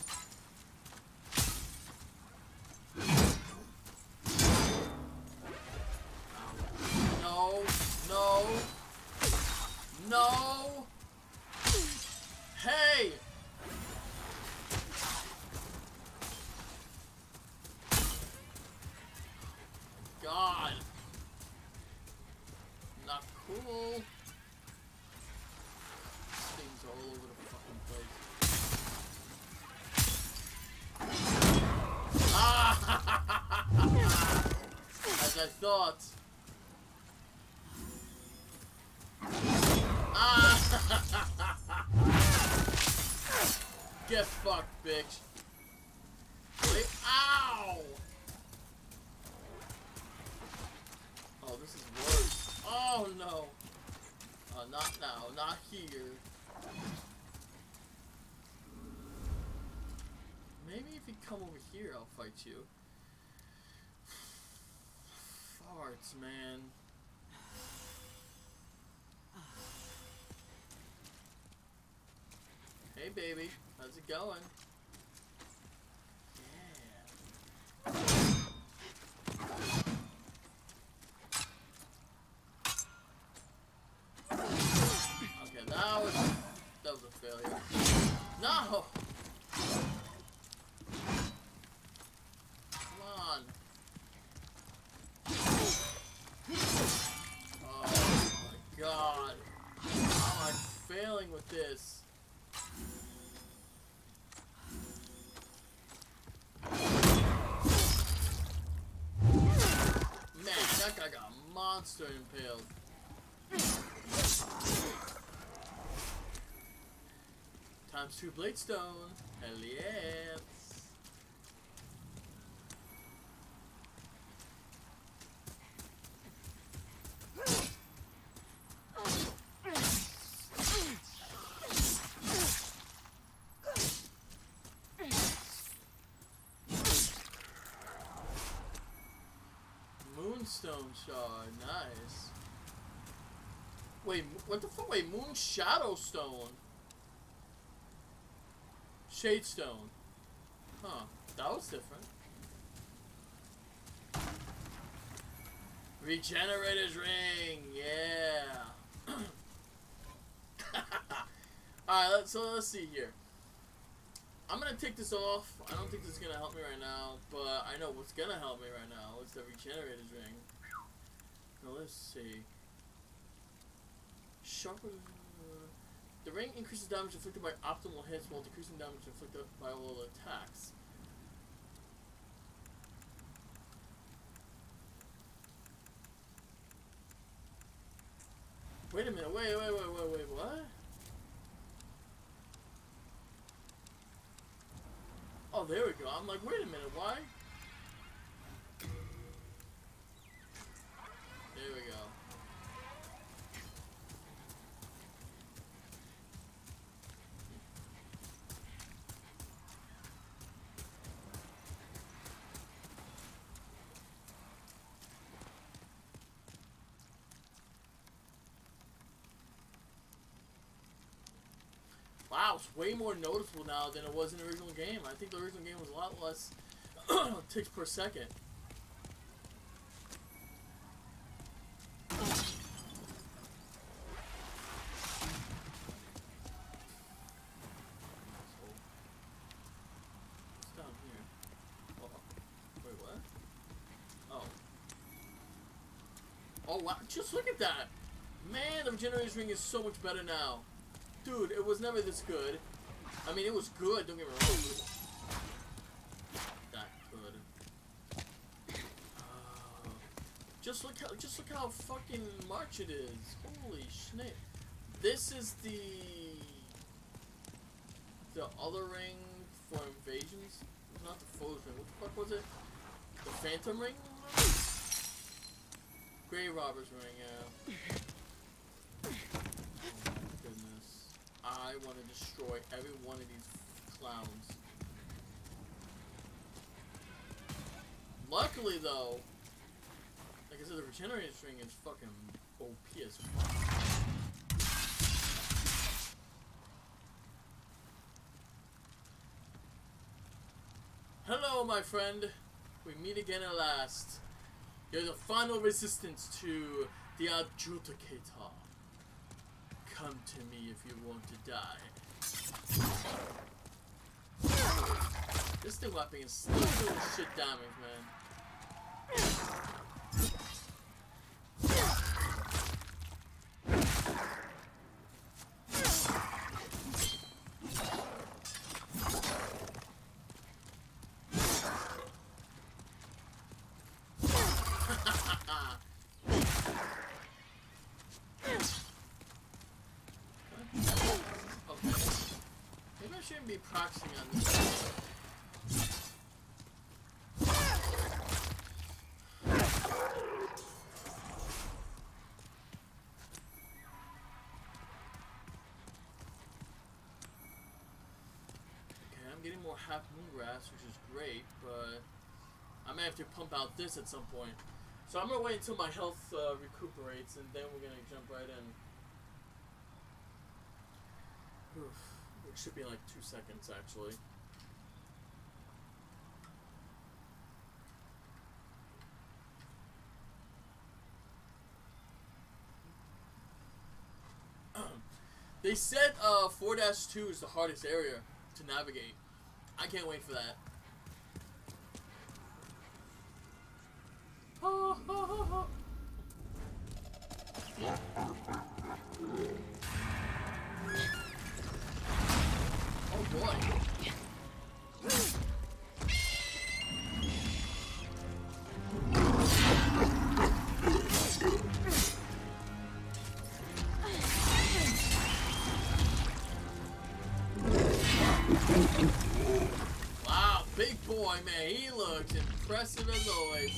No, no, no. Hey! God. Not cool. Things all over the fucking place. Ah! As I thought. Ah! Get fucked, bitch. Wait. Ow! Oh, this is worse. Oh no. Uh, not now. Not here. Maybe if you come over here, I'll fight you. Farts, man. Hey, baby. How's it going? Yeah. Okay, that was that was a failure. No. Come on. this. Man, that guy got a monster impaled. Times two blade stone. Hell yeah. Moonstone shard, nice. Wait, what the fuck? Wait, Moon Shadow Stone. Shade Stone. Huh, that was different. Regenerator's Ring, yeah. Alright, let's, so let's see here. I'm gonna take this off. I don't think this is gonna help me right now, but I know what's gonna help me right now. It's the Regenerator's Ring. Now let's see. Sharper. The ring increases damage inflicted by optimal hits while decreasing damage inflicted by all attacks. Wait a minute, wait, wait, wait, wait, wait, what? Oh, there we go. I'm like, wait a minute, why? There we go. Wow, it's way more noticeable now than it was in the original game. I think the original game was a lot less ticks per second. What's down here? Oh, wait, what? Oh. Oh, wow. Just look at that. Man, the Regenerator's Ring is so much better now. Dude, it was never this good. I mean, it was good, don't get me wrong. That good. Uh, just look how, just look how fucking much it is. Holy shit. This is the the other ring for invasions. Not the foes ring. What the fuck was it? The Phantom Ring? Grave Robber's Ring, yeah. I want to destroy every one of these clowns. Luckily, though, like I said, the Regenerator's Ring is fucking O P as fuck. Hello, my friend. We meet again at last. You're the final resistance to the Adjudicator. Come to me if you want to die. This thing weapon is still doing shit damage, man. Be proxying on this. Okay, I'm getting more half moon grass, which is great, but I may have to pump out this at some point. So I'm gonna wait until my health uh, recuperates, and then we're gonna jump right in. Oof. It should be like two seconds, actually. They said uh, four dash two is the hardest area to navigate. I can't wait for that. like. Wow, big boy, man. He looks impressive as always.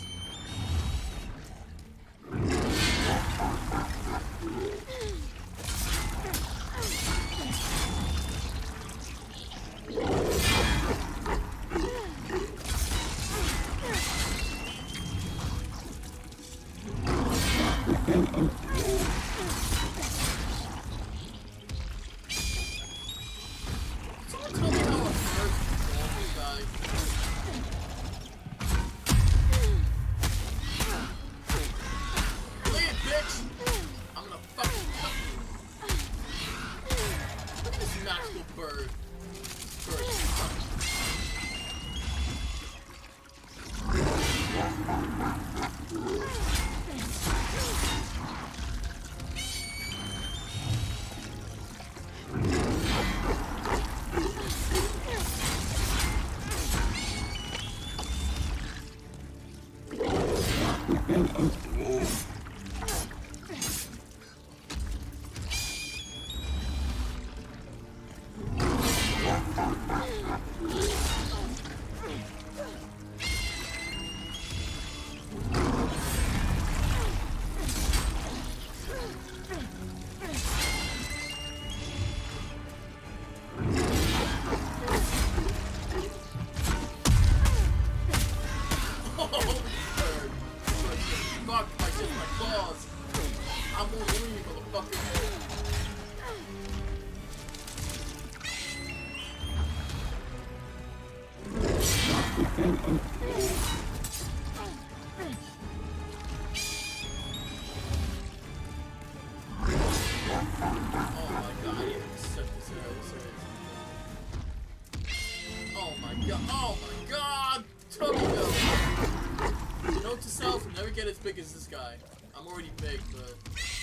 As big as this guy. I'm already big, but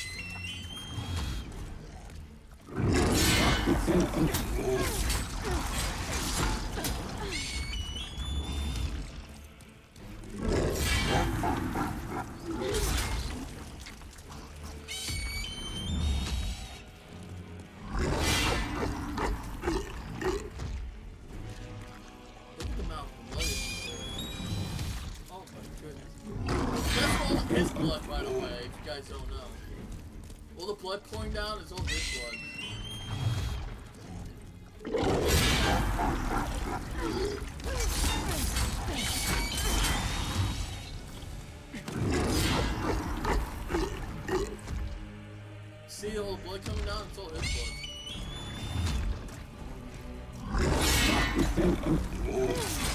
don't know. All the blood pouring down is all his blood. See all the blood coming down? It's all his blood.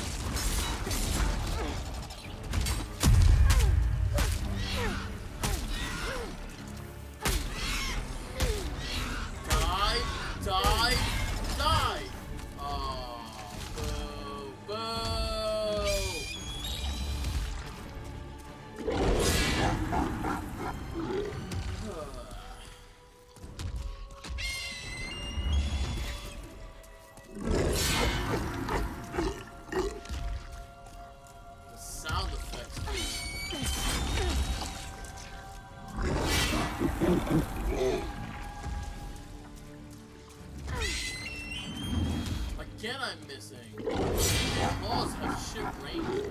Again, I'm missing. The balls have shit range, bro.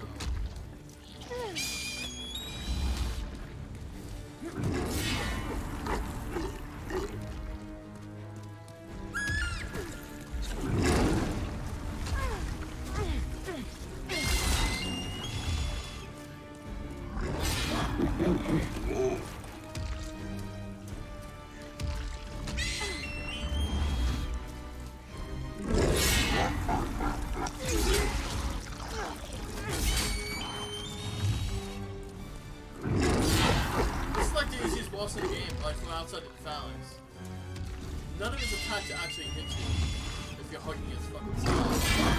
boss in the game, like from outside the phalanx. None of his attacks actually hit you if you're hugging his fucking side.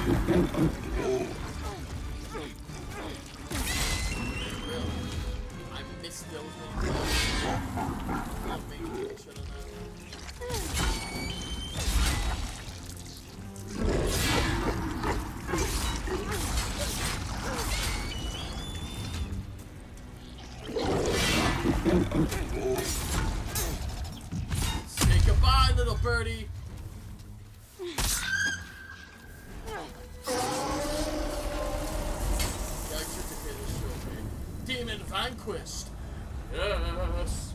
Really? I missed those many times. I'm making shit on that. little birdie. Demon vanquished. Yes.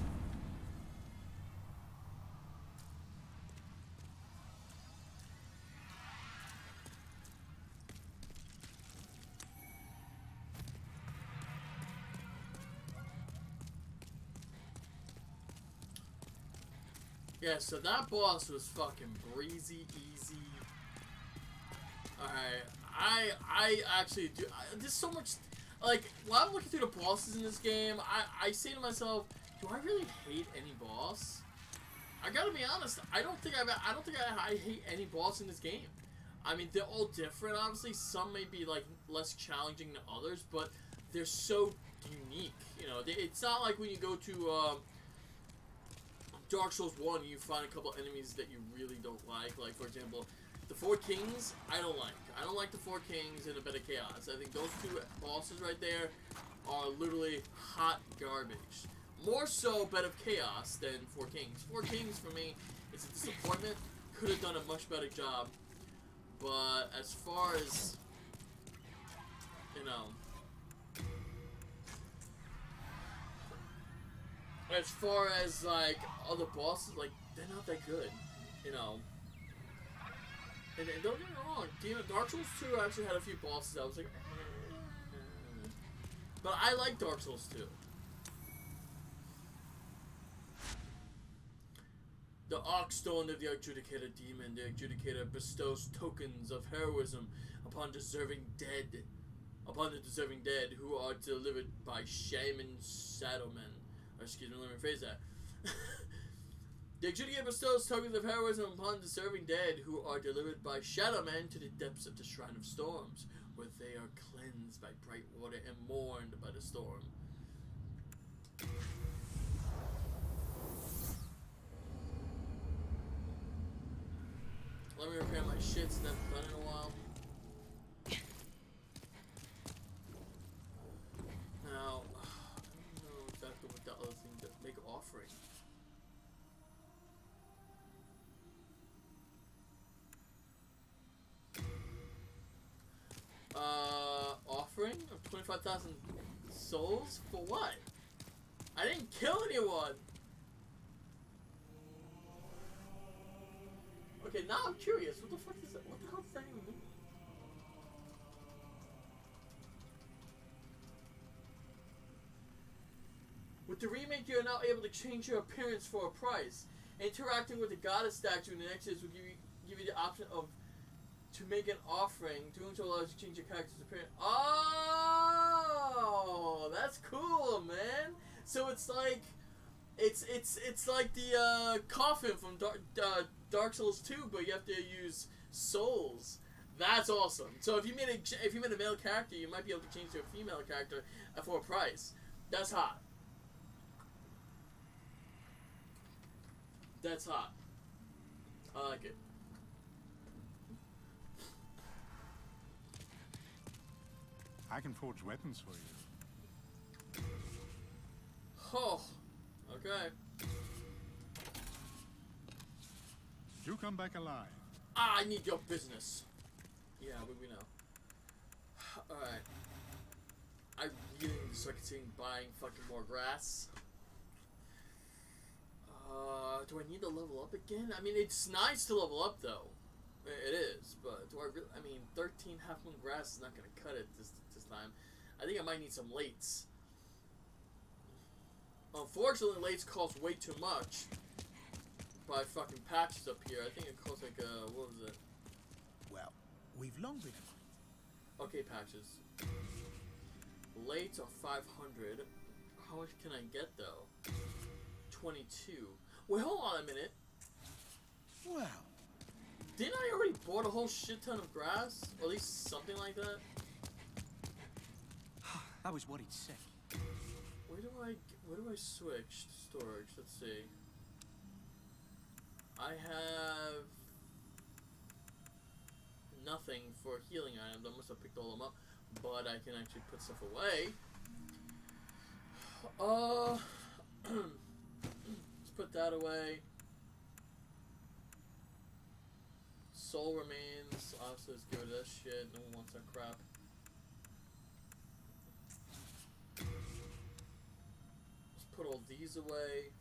Yeah, so that boss was fucking breezy, easy. Alright, I I actually do. I, there's so much. Like, while I'm looking through the bosses in this game, I, I say to myself, do I really hate any boss? I gotta be honest, I don't think I've, I don't think I, I hate any boss in this game. I mean, they're all different, obviously. Some may be, like, less challenging than others, but they're so unique. You know, they, it's not like when you go to um, Dark Souls one, you find a couple enemies that you really don't like. Like, for example, the Four Kings, I don't like. I don't like the Four Kings and a bit of Chaos. I think those two bosses right there are literally hot garbage. More so Bed of Chaos than Four Kings. Four Kings, for me, is a disappointment. Could have done a much better job. But as far as, you know, as far as, like, other bosses, like, they're not that good, you know. And, and don't get me wrong, Demon, Dark Souls two actually had a few bosses that I was like, eh. But I like Dark Souls two. The Oxstone of the Adjudicator Demon. The Adjudicator bestows tokens of heroism upon deserving dead, upon the deserving dead, who are delivered by Shaman Saddlemen. Or excuse me, let me rephrase that. The Adjudicator bestows tokens of heroism upon deserving dead, who are delivered by Shadowmen to the depths of the Shrine of Storms, where they are cleansed by bright water and mourned by the storm. Let me repair my shit, it's never done in a while. Now, I don't know exactly what the other thing that make offering. Uh, offering of twenty-five thousand souls? For what? I didn't kill anyone! Okay, now I'm curious. What the fuck is that? What the hell does that even mean? With the remake, you are now able to change your appearance for a price. Interacting with the goddess statue in the next is will give you, give you the option of to make an offering. Doing so allows you to change your character's appearance. Oh, that's cool, man. So it's like, it's it's it's like the uh, coffin from Dark. Uh, Dark Souls two, but you have to use souls. That's awesome. So if you made a if you made a male character, you might be able to change to a female character for a price. That's hot. That's hot. I like it. I can forge weapons for you. Oh, okay. You come back alive. Ah, I need your business. Yeah, we, we know. Alright. I really need to start considering buying fucking more grass. Uh, do I need to level up again? I mean, it's nice to level up, though. It is, but do I really? I mean, thirteen half moon grass is not going to cut it this, this time. I think I might need some lates. Unfortunately, lates cost way too much. By fucking patches up here. I think it costs like, uh, what was it? Well, we've long been... Okay, patches. Lates are five hundred. How much can I get, though? twenty-two. Wait, hold on a minute. Well... Didn't I already bought a whole shit ton of grass? Or at least something like that? That was what he'd said. Where do I, where do I switch storage? Let's see. I have nothing for healing items. I must have picked all them up, but I can actually put stuff away. Uh, let's put that away. soul remains. Obviously, let's get rid of that shit. No one wants that crap. Let's put all these away.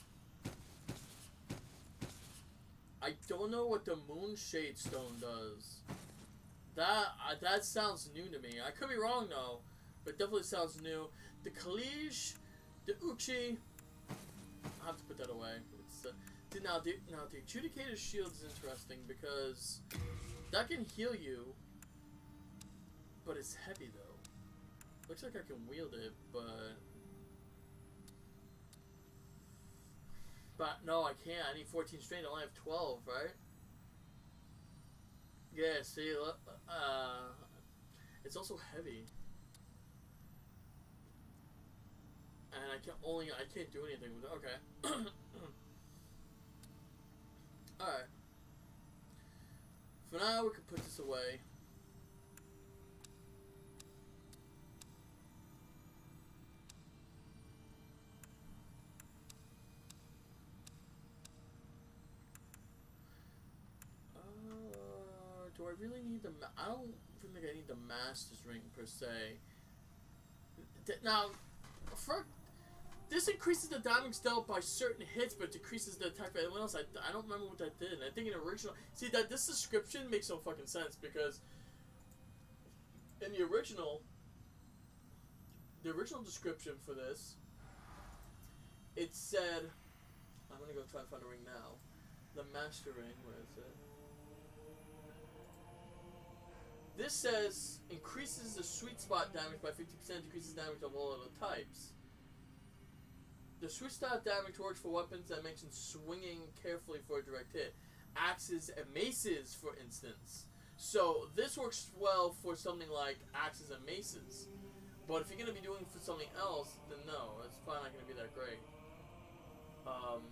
I don't know what the Moonshade Stone does. That uh, that sounds new to me. I could be wrong though, but it definitely sounds new. The Kalij, the Uchi. I have to put that away. It's, uh, now the now the Adjudicator's Shield is interesting because that can heal you, but it's heavy though. Looks like I can wield it, but but no, I can't. I need fourteen strength. I only have twelve, right? Yeah, see, uh, it's also heavy, and I can only I can't do anything with it. Okay. All right. For now, we can put this away. Do I really need the? Ma I don't think I need the Master's Ring per se. D now, for this increases the damage dealt by certain hits, but decreases the attack by anyone else. I, I don't remember what that did. And I think in original, see that this description makes no fucking sense because in the original, the original description for this, it said, I'm gonna go try and find a ring now. The Master Ring, where is it? This says increases the sweet spot damage by fifty percent, decreases damage of all other types. The sweet spot damage works for weapons that mention swinging carefully for a direct hit. Axes and maces, for instance. So this works well for something like axes and maces. But if you're going to be doing it for something else, then no, it's probably not going to be that great. Um...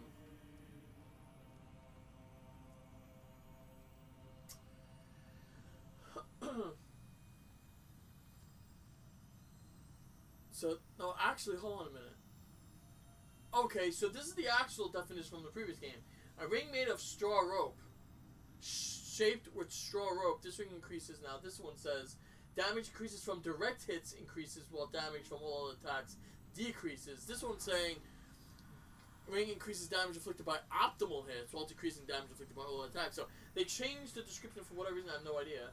So, no, actually, hold on a minute. Okay, so this is the actual definition from the previous game. A ring made of straw rope. Shaped with straw rope. This ring increases now. This one says, damage increases from direct hits increases while damage from all attacks decreases. This one's saying, ring increases damage inflicted by optimal hits while decreasing damage inflicted by all attacks. So, they changed the description for whatever reason, I have no idea.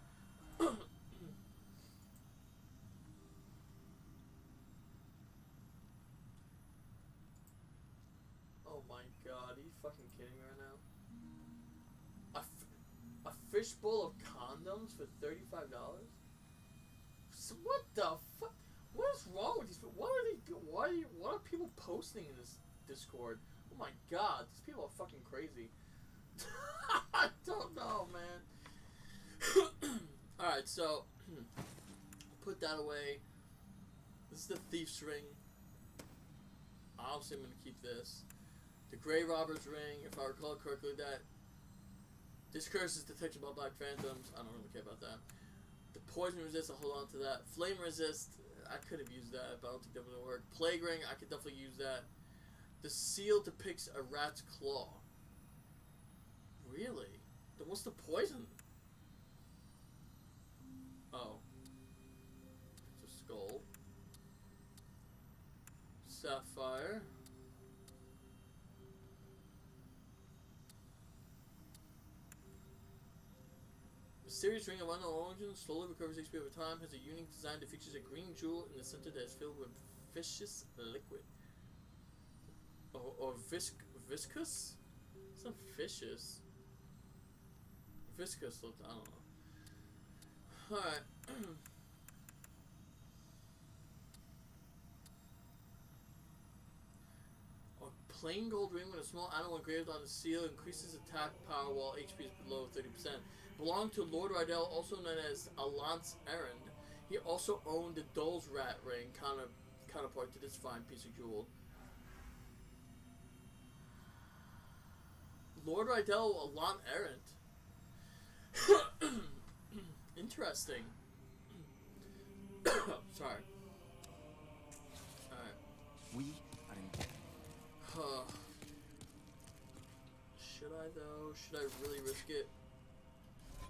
Oh my god, are you fucking kidding me right now? A, f a fishbowl of condoms for thirty-five dollars? So what the fuck? What is wrong with these people? What are they doing? Why are you, what are people posting in this Discord? Oh my god, these people are fucking crazy. I don't know, man. Alright, so put that away. This is the Thief's Ring. Obviously I'm gonna keep this. The Grey Robber's Ring, if I recall correctly, that this curse is detection by Black Phantoms. I don't really care about that. The Poison Resist, I'll hold on to that. Flame Resist, I could have used that, but I don't think that would work. Plague Ring, I could definitely use that. The Seal depicts a rat's claw. Really? Then what's the poison? Oh. It's a skull. Sapphire. Mysterious Ring of Unknown Origin slowly recovers H P over time, has a unique design that features a green jewel in the center that is filled with viscous liquid. Or, or visc viscous? It's not vicious. Viscous looked, I don't know. Alright. A plain gold ring with a small animal engraved on the seal increases attack power while H P is below thirty percent. Belonged to Lord Rydell, also known as Alance Errand. He also owned the Dole's Rat ring, counter, counterpart to this fine piece of jewel. Lord Rydell, Alance Errand. Interesting. Sorry. Alright. We are in. Huh. Should I though? Should I really risk it?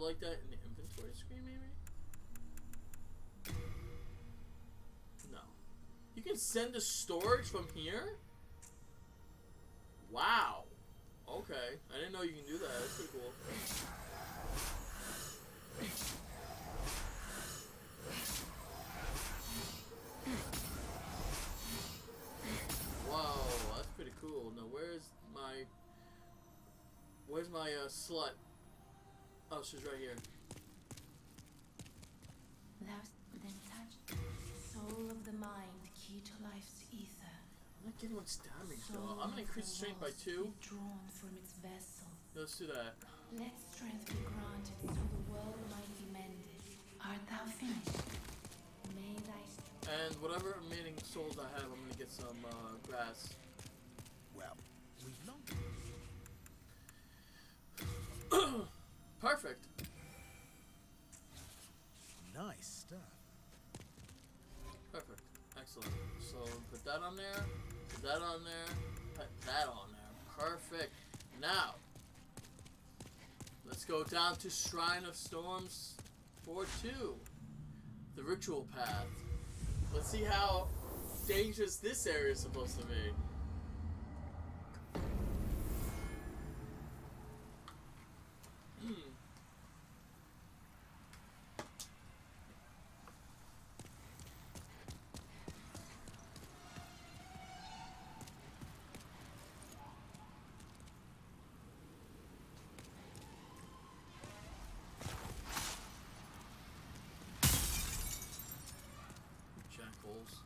like that in the inventory screen, maybe? No. You can send to storage from here? Wow. Okay. I didn't know you can do that. That's pretty cool. Wow, that's pretty cool. Now, where's my... Where's my uh, slut? Oh, she's right here. Thou then touched soul of the mind, key to life's ether. I'm not getting much damage though. Soul I'm gonna of increase the strength by lost two. withdrawn from its vessel. Let's do that. Let strength be granted so the world might be mended. Art thou finished? May thy strength. And whatever remaining souls I have, I'm gonna get some uh, grass. Well, we've long. Perfect. Nice stuff. Perfect. Excellent. So put that on there. Put that on there. Put that on there. Perfect. Now, let's go down to Shrine of Storms four two. The ritual path. Let's see how dangerous this area is supposed to be. Jackals.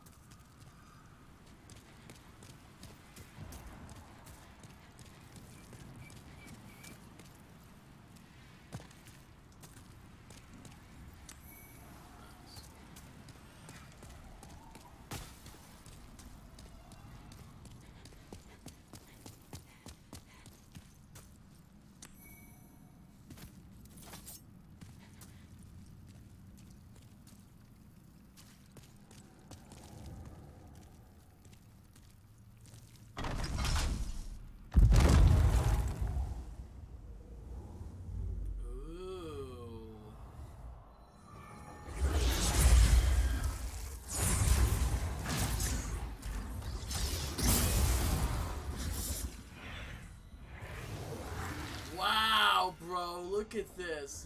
Wow, bro, look at this.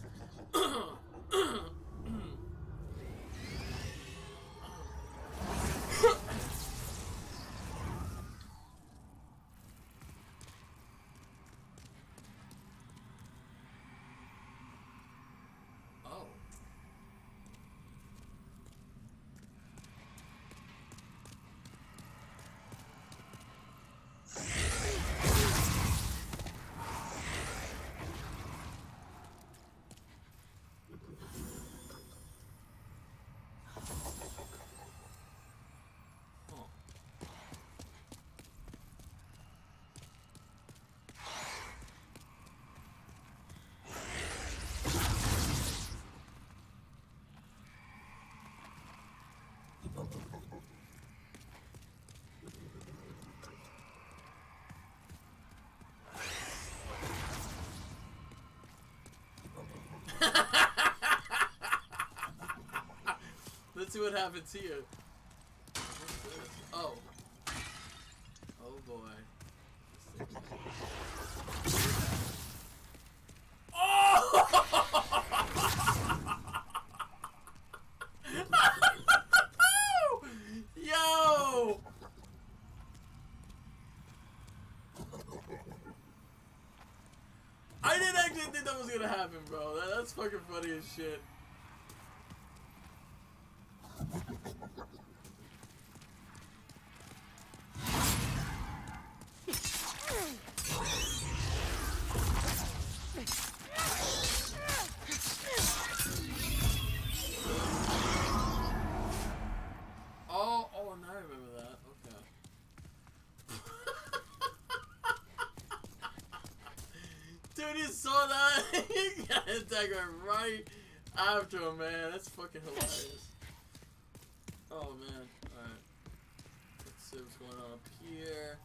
Oh. Let's see what happens here. What's this? Oh. Oh boy. Oh! Yo! I didn't actually think that was gonna happen, bro. That, that's fucking funny as shit. Oh, oh, now I remember that. Okay. Dude, you saw that? He got his dagger right after him, man. That's fucking hilarious. Oh, man. Alright. Let's see what's going on up here.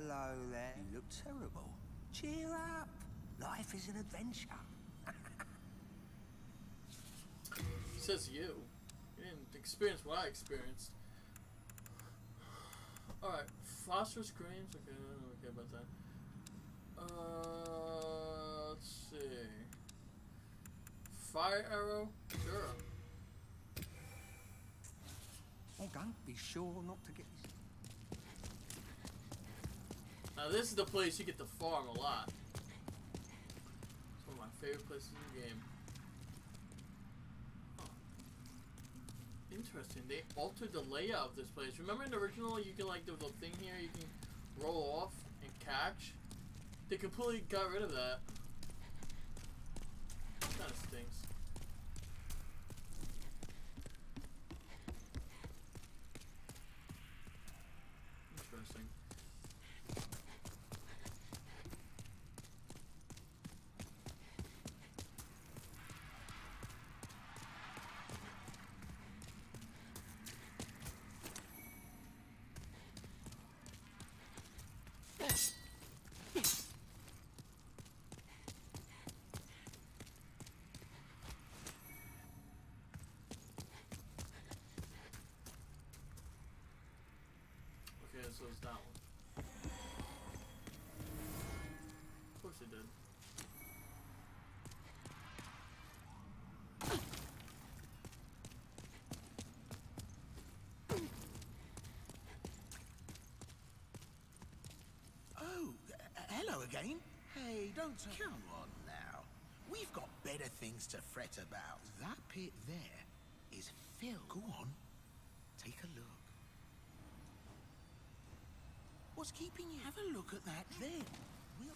Hello there. You look terrible. Cheer up. Life is an adventure. Says you. You didn't experience what I experienced. Alright, phosphorus grains. Okay, I don't care about that. Uh, let's see. Fire arrow? Sure. Oh, don't be sure not to get this. Now this is the place you get to farm a lot. It's one of my favorite places in the game. Huh. Interesting. They altered the layout of this place. Remember in the original, you can like there's a thing here you can roll off and catch. They completely got rid of that. Kind of stinks. Interesting. Okay, so it's that one. Of course it did. Oh, uh, hello again. Hey, don't come on now. We've got better things to fret about. That pit there is filled. Go on, take a look. What's keeping you? Have a look at that then. We'll...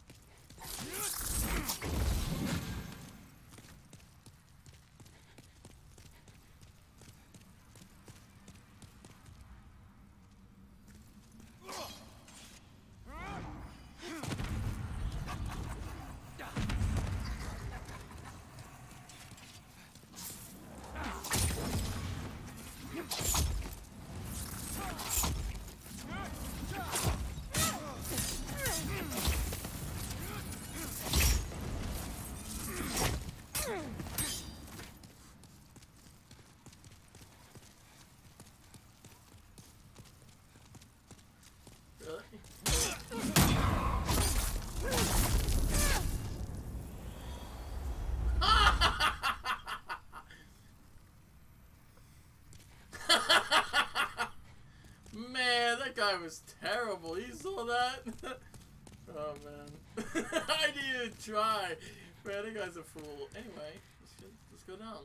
Man, that guy was terrible. You saw that? Oh man. I didn't even try. Man, that guy's a fool. Anyway, let's go, let's go down.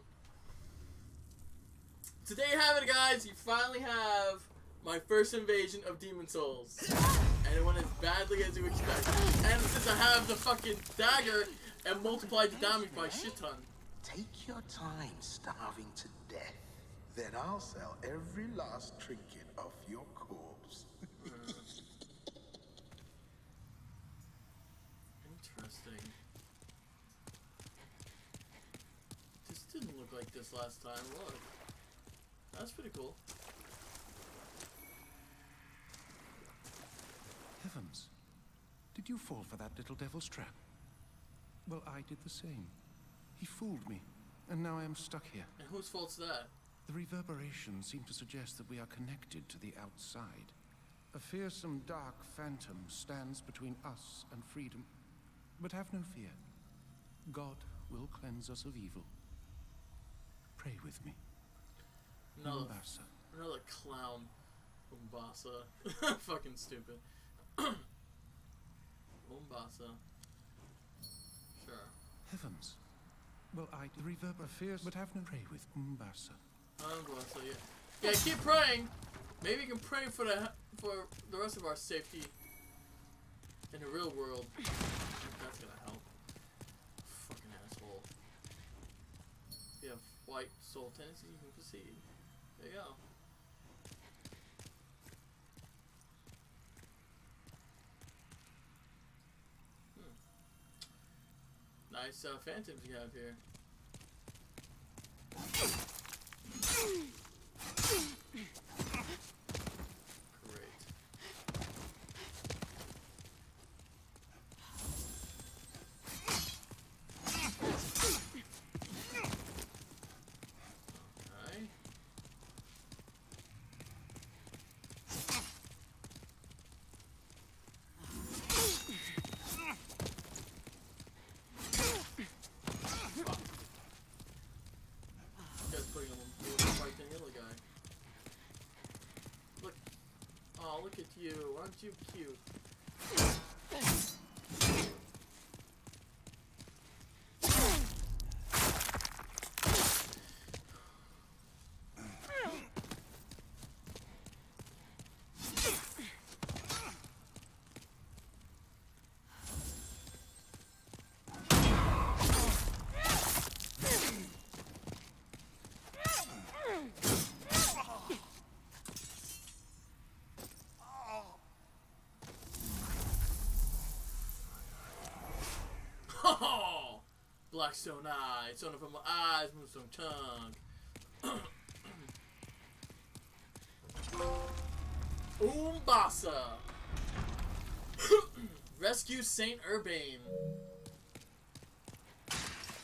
So there you have it, guys. You finally have my first invasion of Demon Souls. And it went as badly as you expect. And since I have the fucking dagger and multiplied the damage by a shit ton. Take your time starving to death. Then I'll sell every last trinket off your corpse. Interesting. This didn't look like this last time. Look. That's pretty cool. Heavens. Did you fall for that little devil's trap? Well, I did the same. He fooled me, and now I am stuck here. And whose fault's that? The reverberations seem to suggest that we are connected to the outside. A fearsome dark phantom stands between us and freedom. But have no fear. God will cleanse us of evil. Pray with me. Another, Mombasa. another clown. Mombasa. Fucking stupid. Mombasa. Sure. Heavens. Well, I the reverber fears, but have no pray with Mombasa. Mombasa, yeah. Yeah, keep praying. Maybe you can pray for the for the rest of our safety in the real world. I think that's gonna help. Fucking asshole. If you have white soul tendencies, you can proceed. There you go. Nice uh, phantoms you have here. Great. at you. Aren't you cute? Oh! Blackstone eyes, son of my eyes, moonstone tongue. Umbasa! Rescue Saint Urbane. I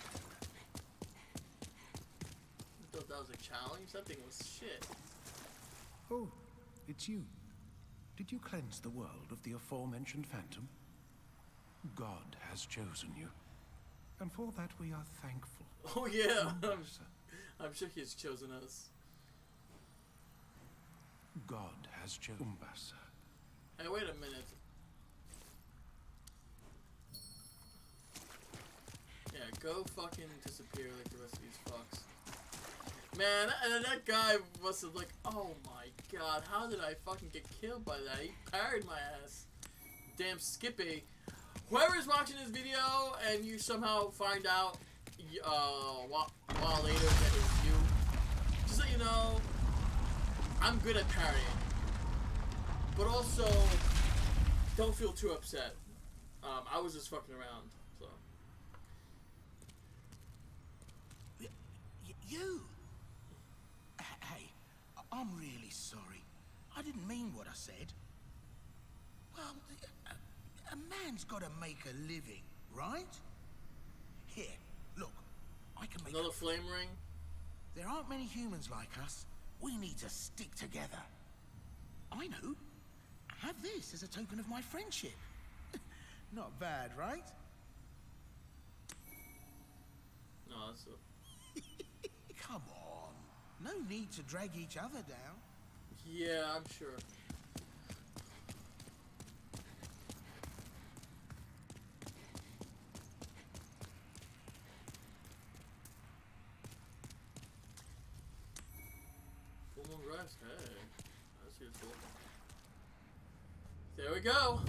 thought that was a challenge? That thing was shit. Oh, it's you. Did you cleanse the world of the aforementioned phantom? God has chosen you, and for that we are thankful. Oh yeah, I'm, I'm sure he's chosen us. God has chosen Umbasa. Hey, wait a minute. Yeah, go fucking disappear like the rest of these fucks. Man, that, that guy must have like, oh my god, how did I fucking get killed by that? He parried my ass. Damn Skippy. Whoever's watching this video and you somehow find out uh, a while, while later that it was you, just so you know, I'm good at parrying. But also, don't feel too upset. Um, I was just fucking around, so. Y y you? Hey, I'm really sorry. I didn't mean what I said. Well, a, a man's got to make a living, right? Here, look, I can make Another flame ring? There aren't many humans like us. We need to stick together. I know. Have this as a token of my friendship. Not bad, right? No, that's a... Come on. No need to drag each other down. Yeah, I'm sure. Full moon rest, hey. That's useful. There we go.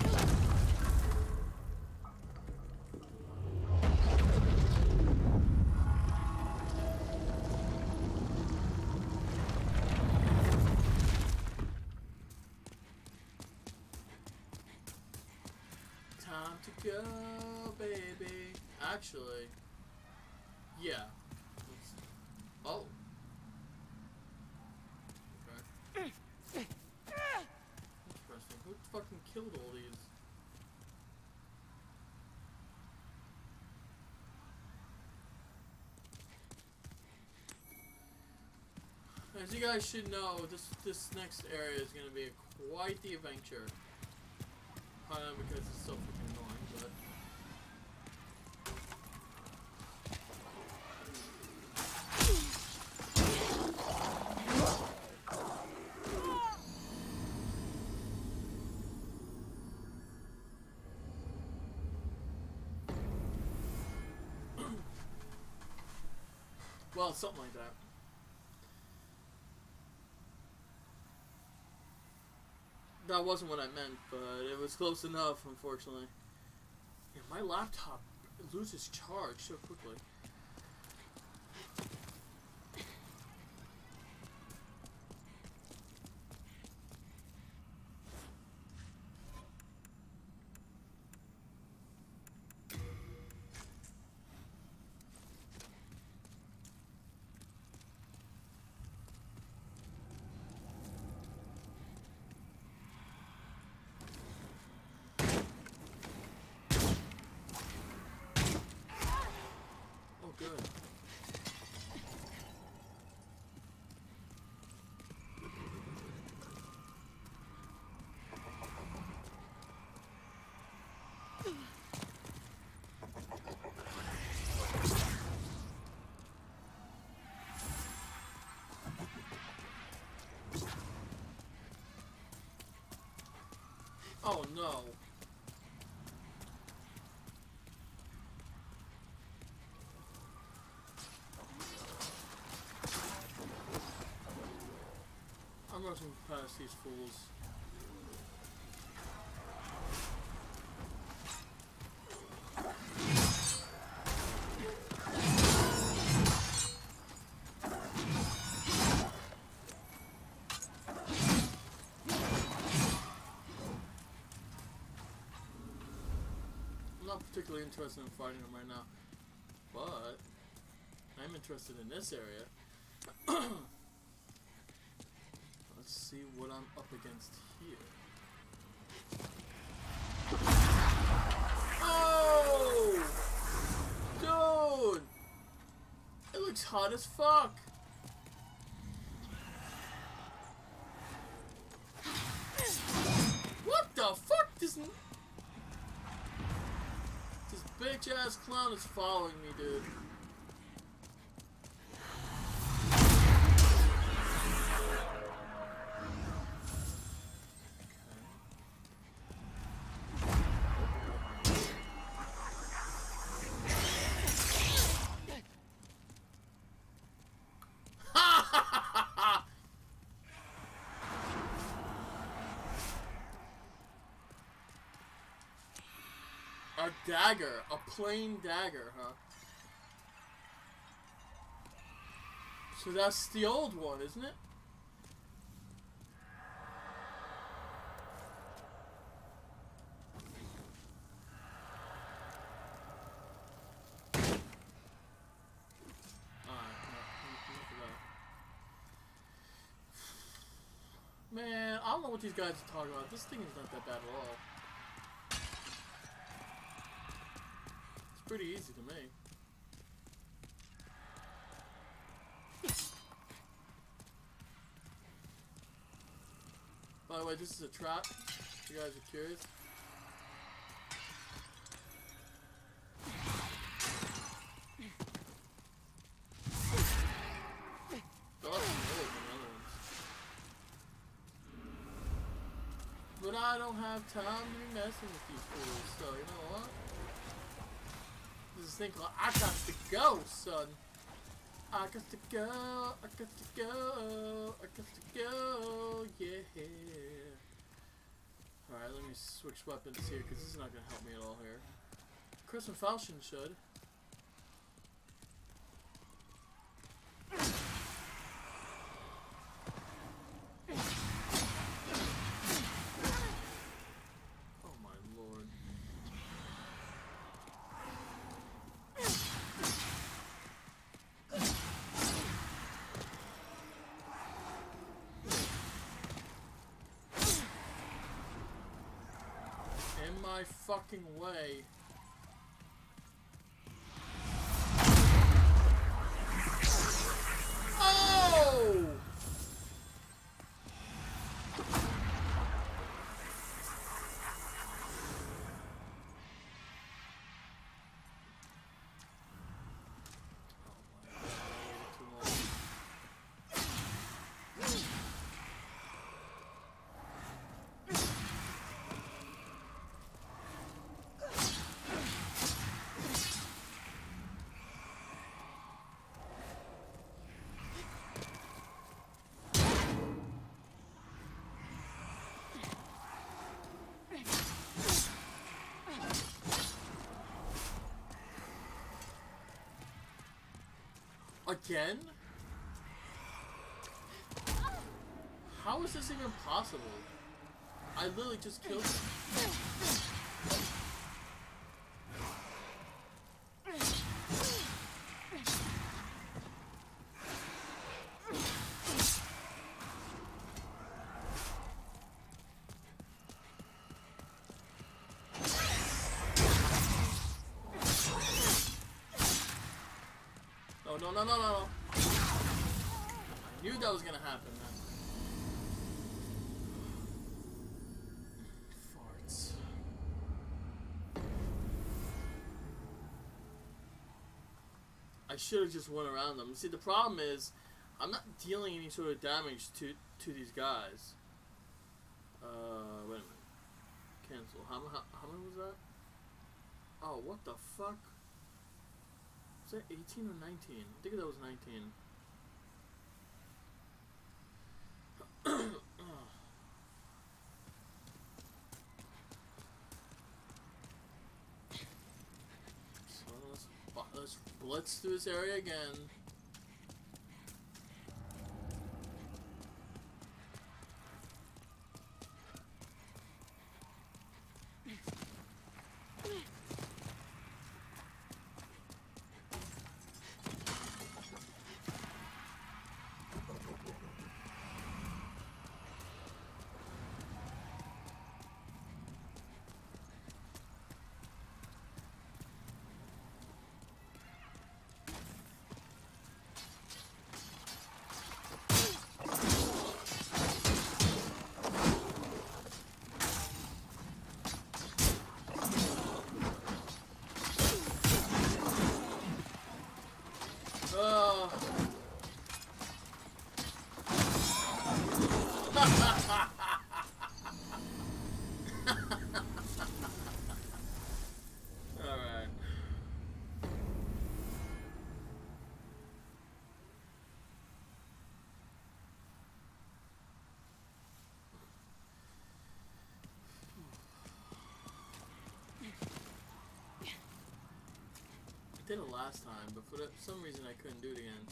Time to go, baby. Actually, yeah. Let's, oh. Okay. Interesting. Who fucking killed all these? As you guys should know, this this next area is gonna be quite the adventure. Probably not because it's so freaking annoying, but. Well, something like that. That wasn't what I meant, but it was close enough, unfortunately. Yeah, my laptop loses charge so quickly. no. I'm rushing past these fools. I'm not particularly interested in fighting them right now, but I'm interested in this area. Let's see what I'm up against here. Oh! Dude! It looks hot as fuck! What the fuck? This, this bitch ass clown is following me, dude. A dagger, a plain dagger, huh? So that's the old one, isn't it? Alright, enough of that. Man, I don't know what these guys are talking about. This thing is not that bad at all. Pretty easy to me. By the way, this is a trap. If you guys are curious. Oh, that's more than the other ones. But I don't have time to be messing with these fools, so you know what? This thing called I got to go, son. I got to go, I got to go, I got to go, yeah. Alright, let me switch weapons here because this is not going to help me at all here. Chris and Falchion should. Oh my lord. My fucking way. Oh! Again? How is this even possible? I literally just killed him. No, no, no, no, no. I knew that was gonna happen, man. Farts. I should have just went around them. See, the problem is, I'm not dealing any sort of damage to to these guys. Uh, wait a minute. Cancel. How, how, how many was that? Oh, what the fuck? Was that eighteen or nineteen? I think that was nineteen. So let's, let's blitz through this area again. I did it last time, but for some reason I couldn't do it again.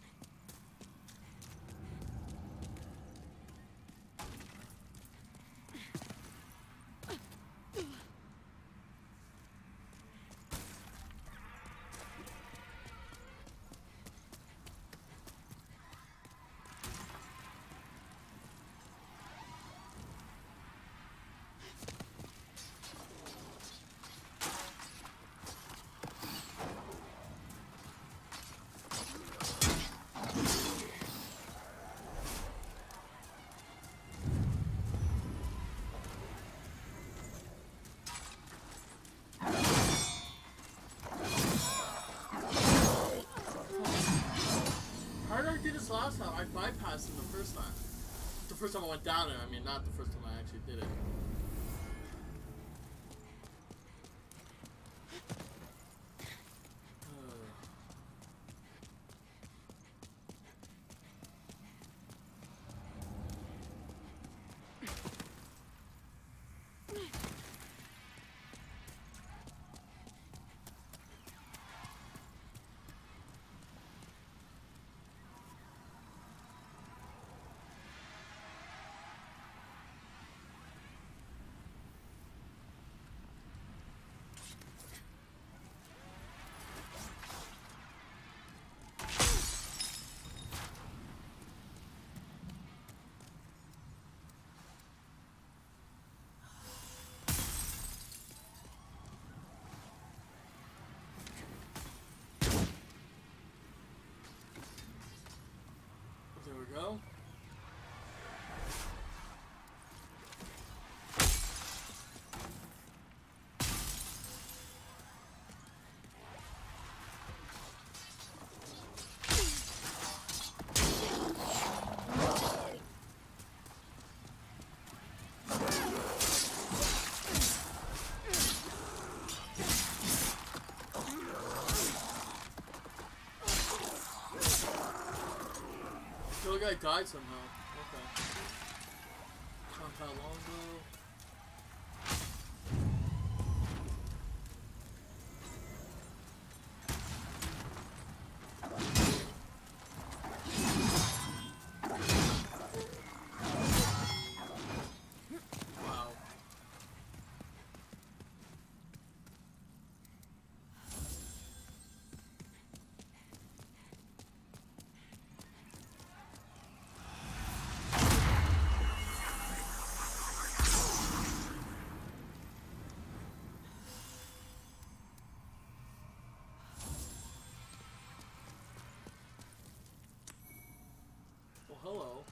Last time I bypassed him the first time. The first time I went down there, I mean, not the first time I actually did it. There we go. The guy died somehow. Okay. Not that long ago. Hello.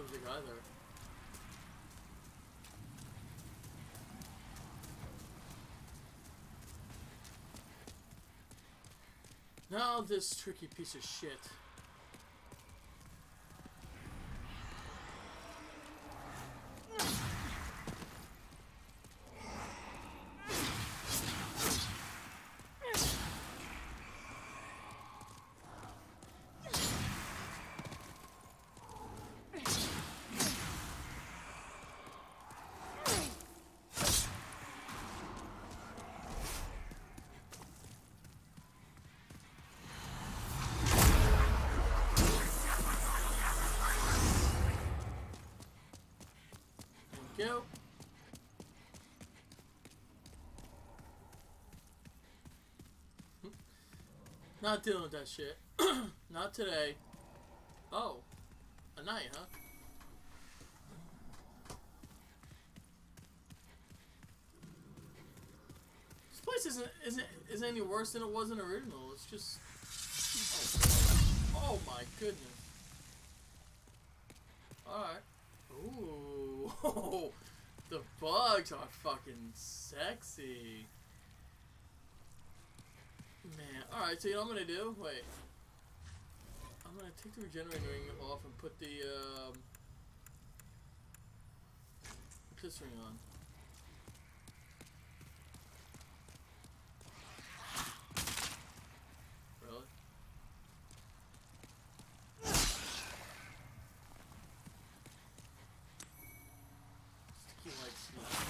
subject either. Now this tricky piece of shit. Go. Not dealing with that shit. Not today. Oh, a night, huh? This place isn't isn't isn't any worse than it was in the original. It's just. Oh, oh my goodness. All right. Ooh, the bugs are fucking sexy. Man, alright, so you know what I'm gonna do? Wait. I'm gonna take the regenerating ring off and put the, um... put this ring on. Really? Sticky like sneak.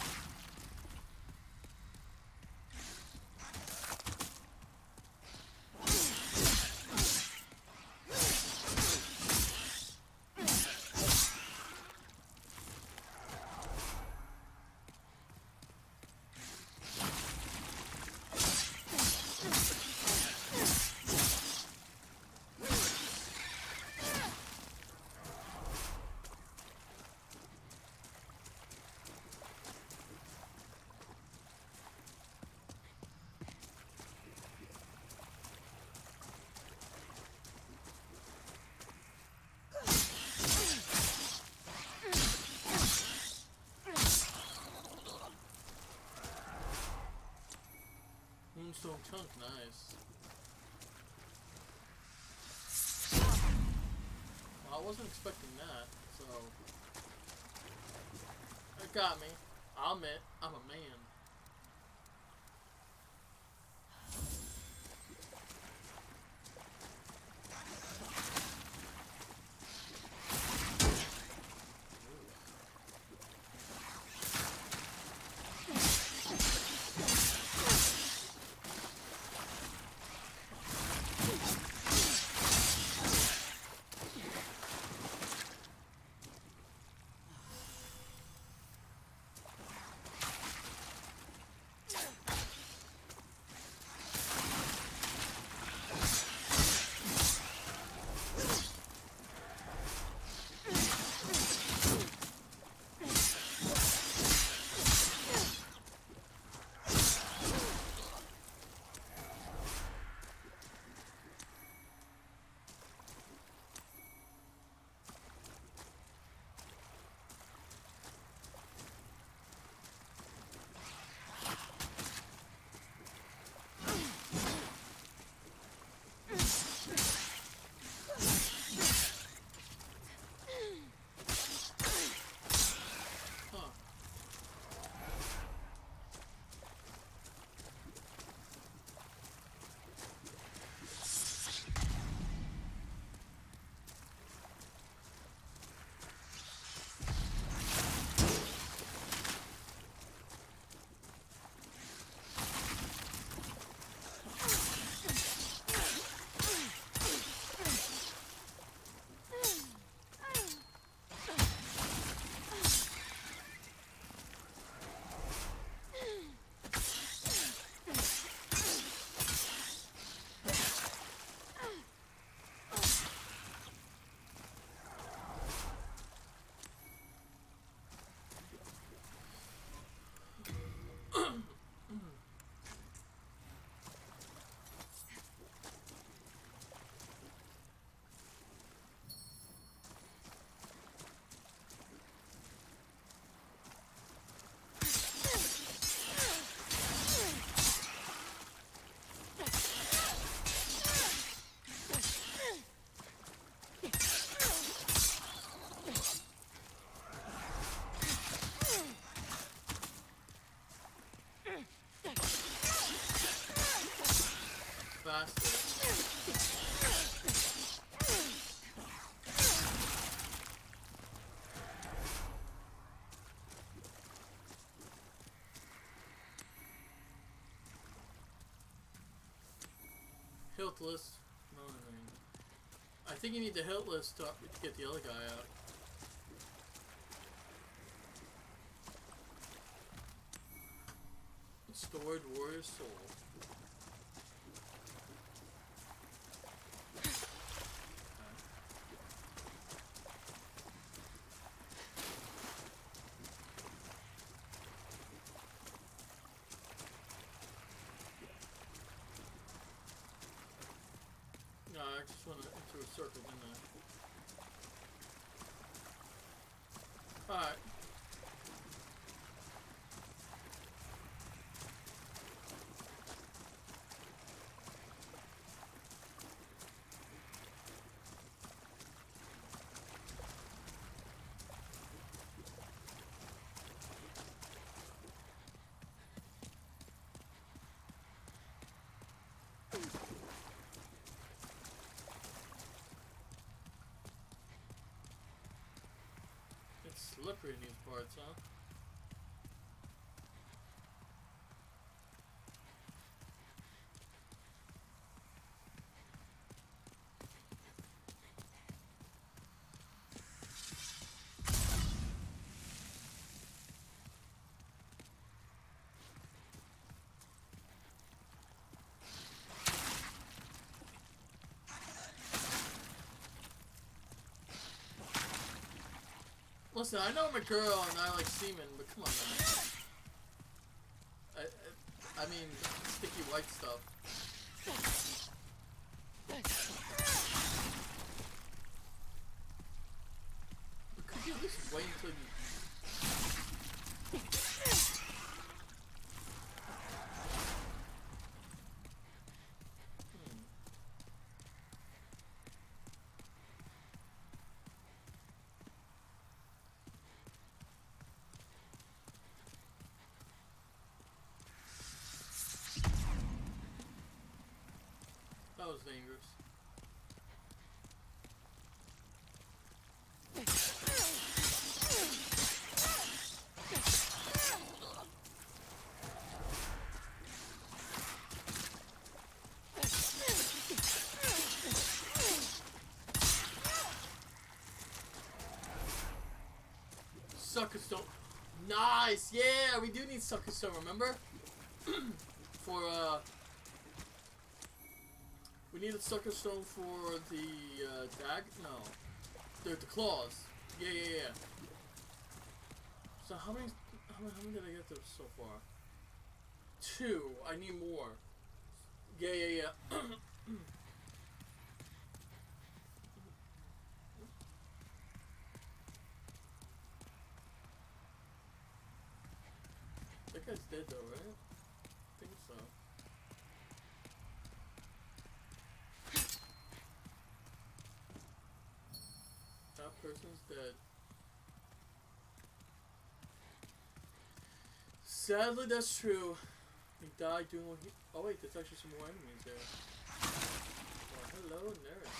Moonstone chunk, nice. Well, I wasn't expecting that, so it got me. I'll admit, I'm a man. faster. Hilt list. No, no, no. I think you need the hilt list to, to get the other guy out. Stored warrior soul. No, I just went into a circle, didn't I? Alright. Slippery in these parts, huh? Listen, I know I'm a girl and I like semen, but come on, man. I, I, I mean, sticky white stuff. But could you at least wait until you... That was dangerous. Sucker stone. Nice! Yeah, we do need sucker stone, remember? For, uh... we need a sucker stone for the, uh, dag? No. The, the claws. Yeah, yeah, yeah. So how many, how many, how many did I get there so far? Two. I need more. Yeah, yeah, yeah. That guy's dead though, right? I think so. That person's dead. Sadly, that's true. He died doing what he... Oh wait, there's actually some more enemies there. Oh, hello, nurse.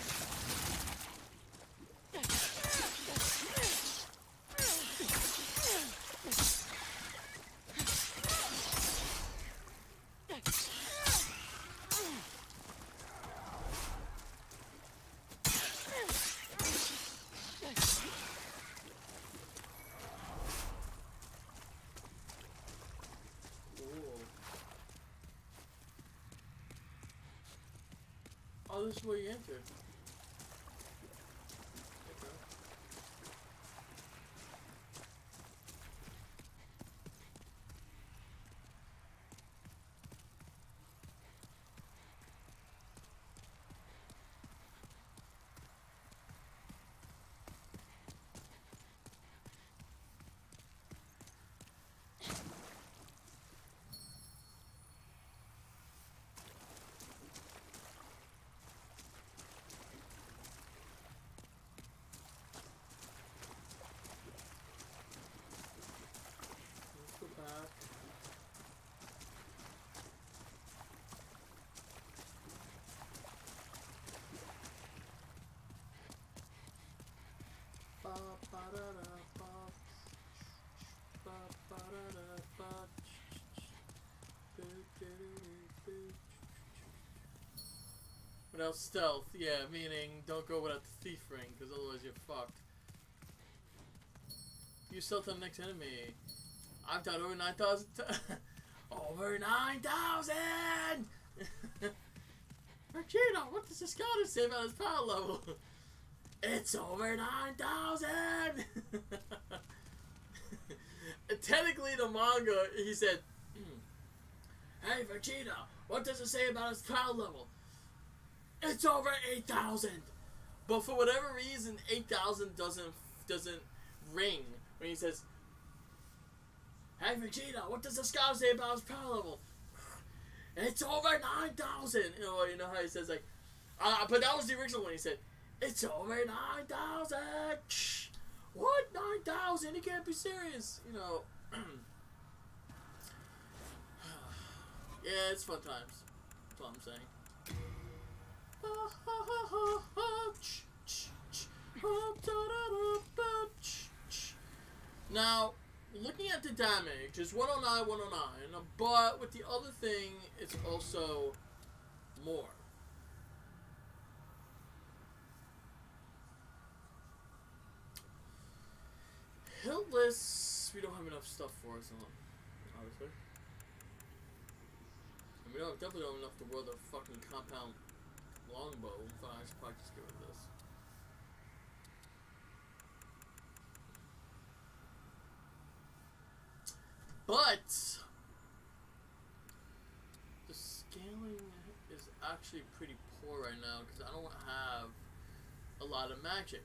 Oh, this is where you entered. Okay. Without stealth, yeah, meaning don't go without the thief ring, because otherwise you're fucked. You stealth on the next enemy. I've done over nine thousand over nine thousand! Vegeta, what does the scout say about his power level? It's over nine thousand! Technically, the manga, he said, hey, Vegeta, what does it say about his power level? It's over eight thousand! But for whatever reason, eight thousand doesn't, doesn't ring when he says, hey, Vegeta, what does the scout say about his power level? It's over nine thousand! You know, you know how he says, like, uh, but that was the original one. He said, it's over nine thousand! What? nine thousand? He can't be serious! You know. Yeah, it's fun times. That's all I'm saying. Now, looking at the damage, it's one oh nine, one oh nine, but with the other thing, it's also more. Hiltless, we don't have enough stuff for us, obviously. And we don't, definitely don't have enough to wield a fucking compound longbow. Fine, I should probably just get rid of this. But the scaling is actually pretty poor right now because I don't have a lot of magic.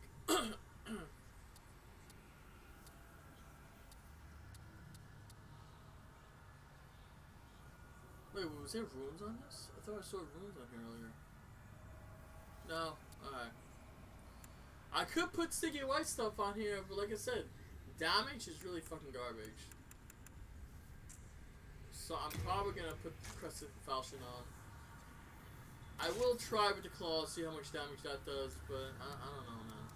Wait, was there runes on this? I thought I saw runes on here earlier. No? Alright. I could put sticky white stuff on here, but like I said, damage is really fucking garbage. So I'm probably gonna put Crescent Falchion on. I will try with the claw, see how much damage that does, but I, I don't know, man.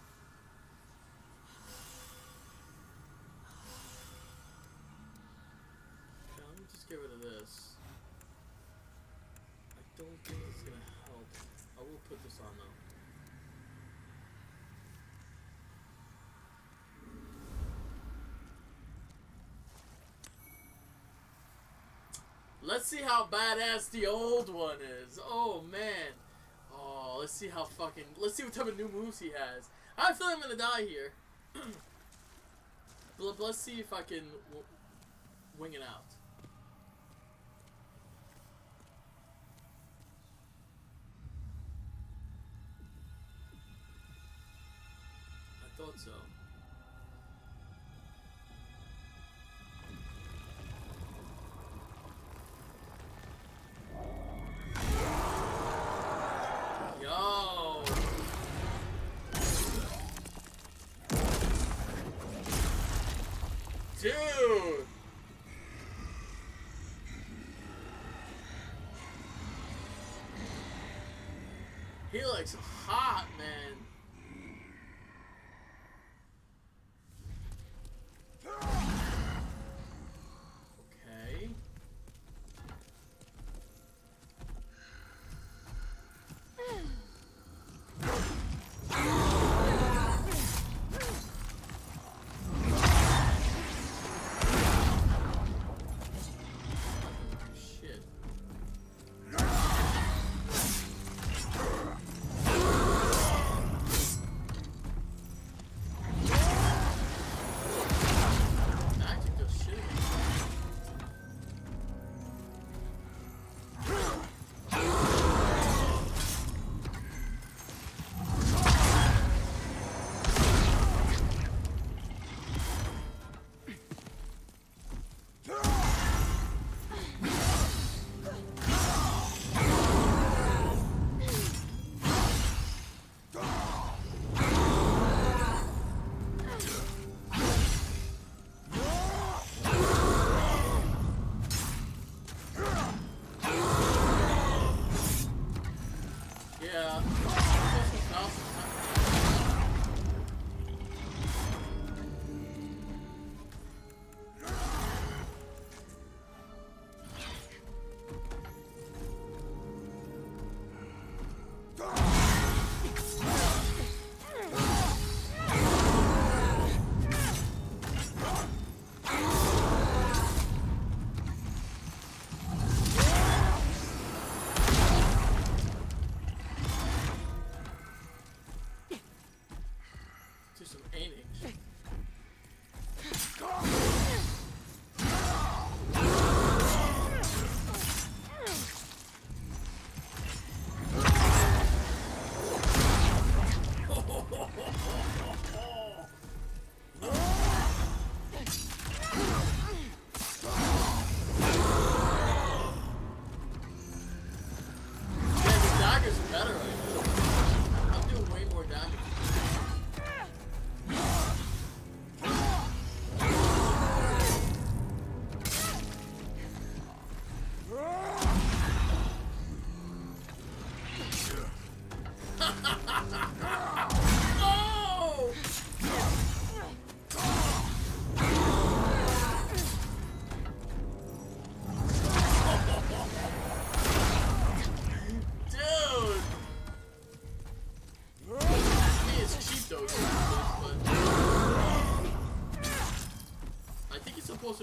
Okay, let me just get rid of this. I don't think it's gonna help. I will put this on though. Let's see how badass the old one is. Oh man. Oh, let's see how fucking. Let's see what type of new moves he has. I feel I'm gonna die here. But let's see if I can w wing it out. I thought so. Dude! He looks hot, man. Okay.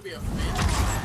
be a fan.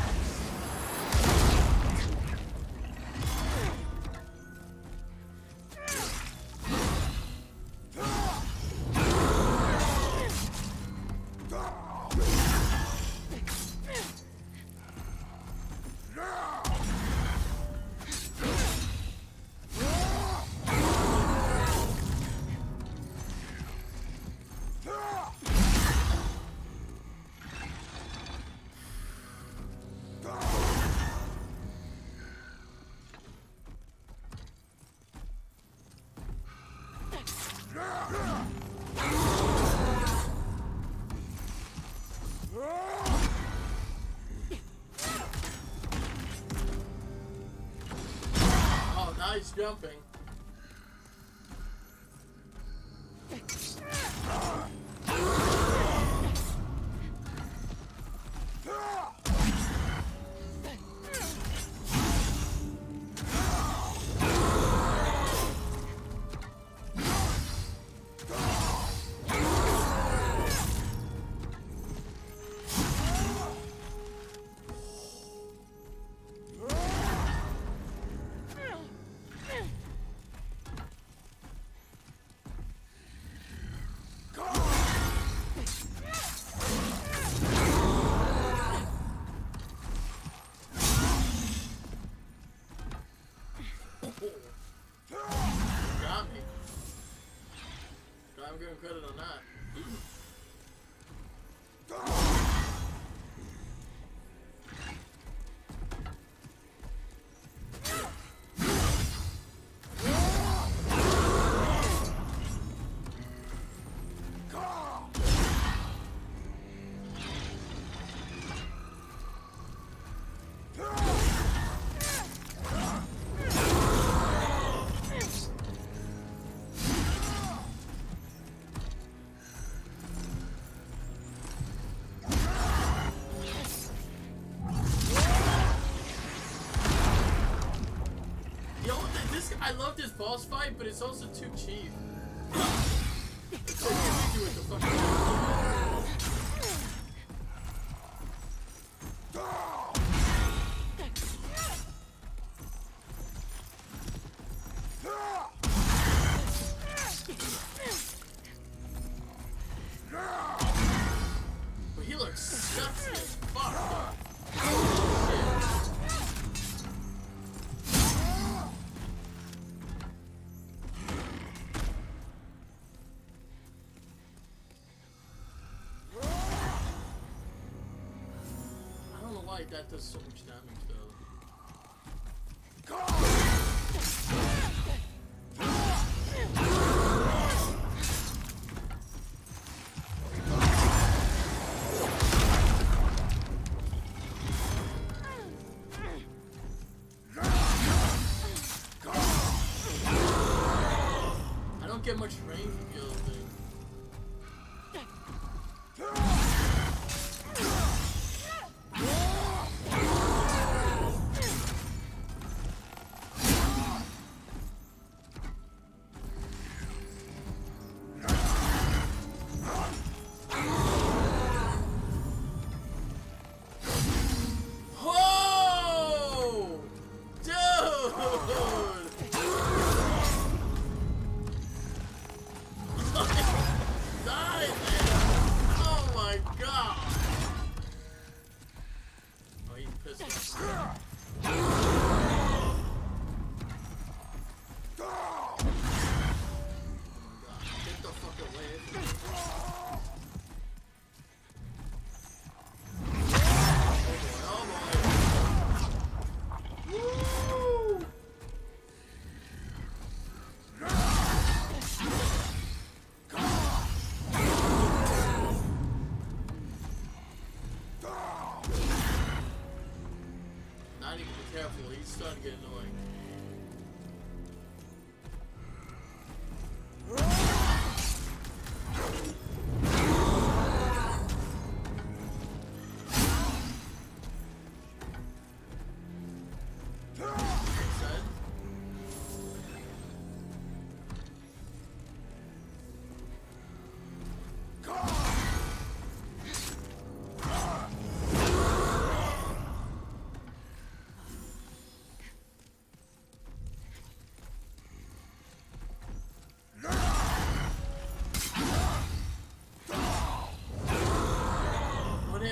Oh, nice jumping. Got me. I'm giving credit on that. I love this boss fight, but it's also too cheap. It's so easy with the fucking but he looks sexy as fuck. Oh, shit. That does so much damage though. I don't get much range from the other thing. I need to be careful, he's starting to get annoying.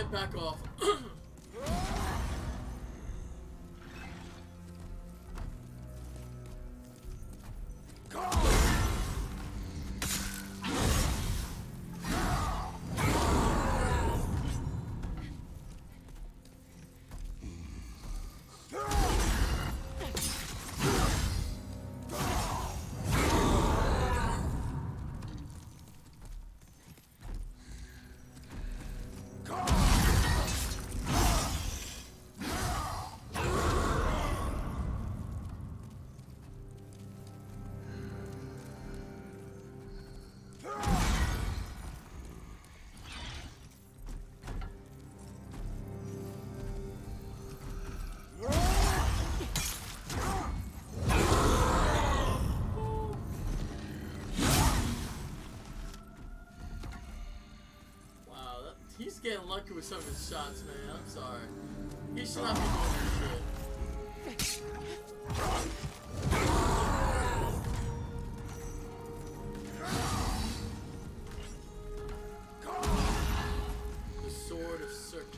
Alright, back off. He's getting lucky with some of his shots, man. I'm sorry. He should not be doing this shit. The Sword of Searching.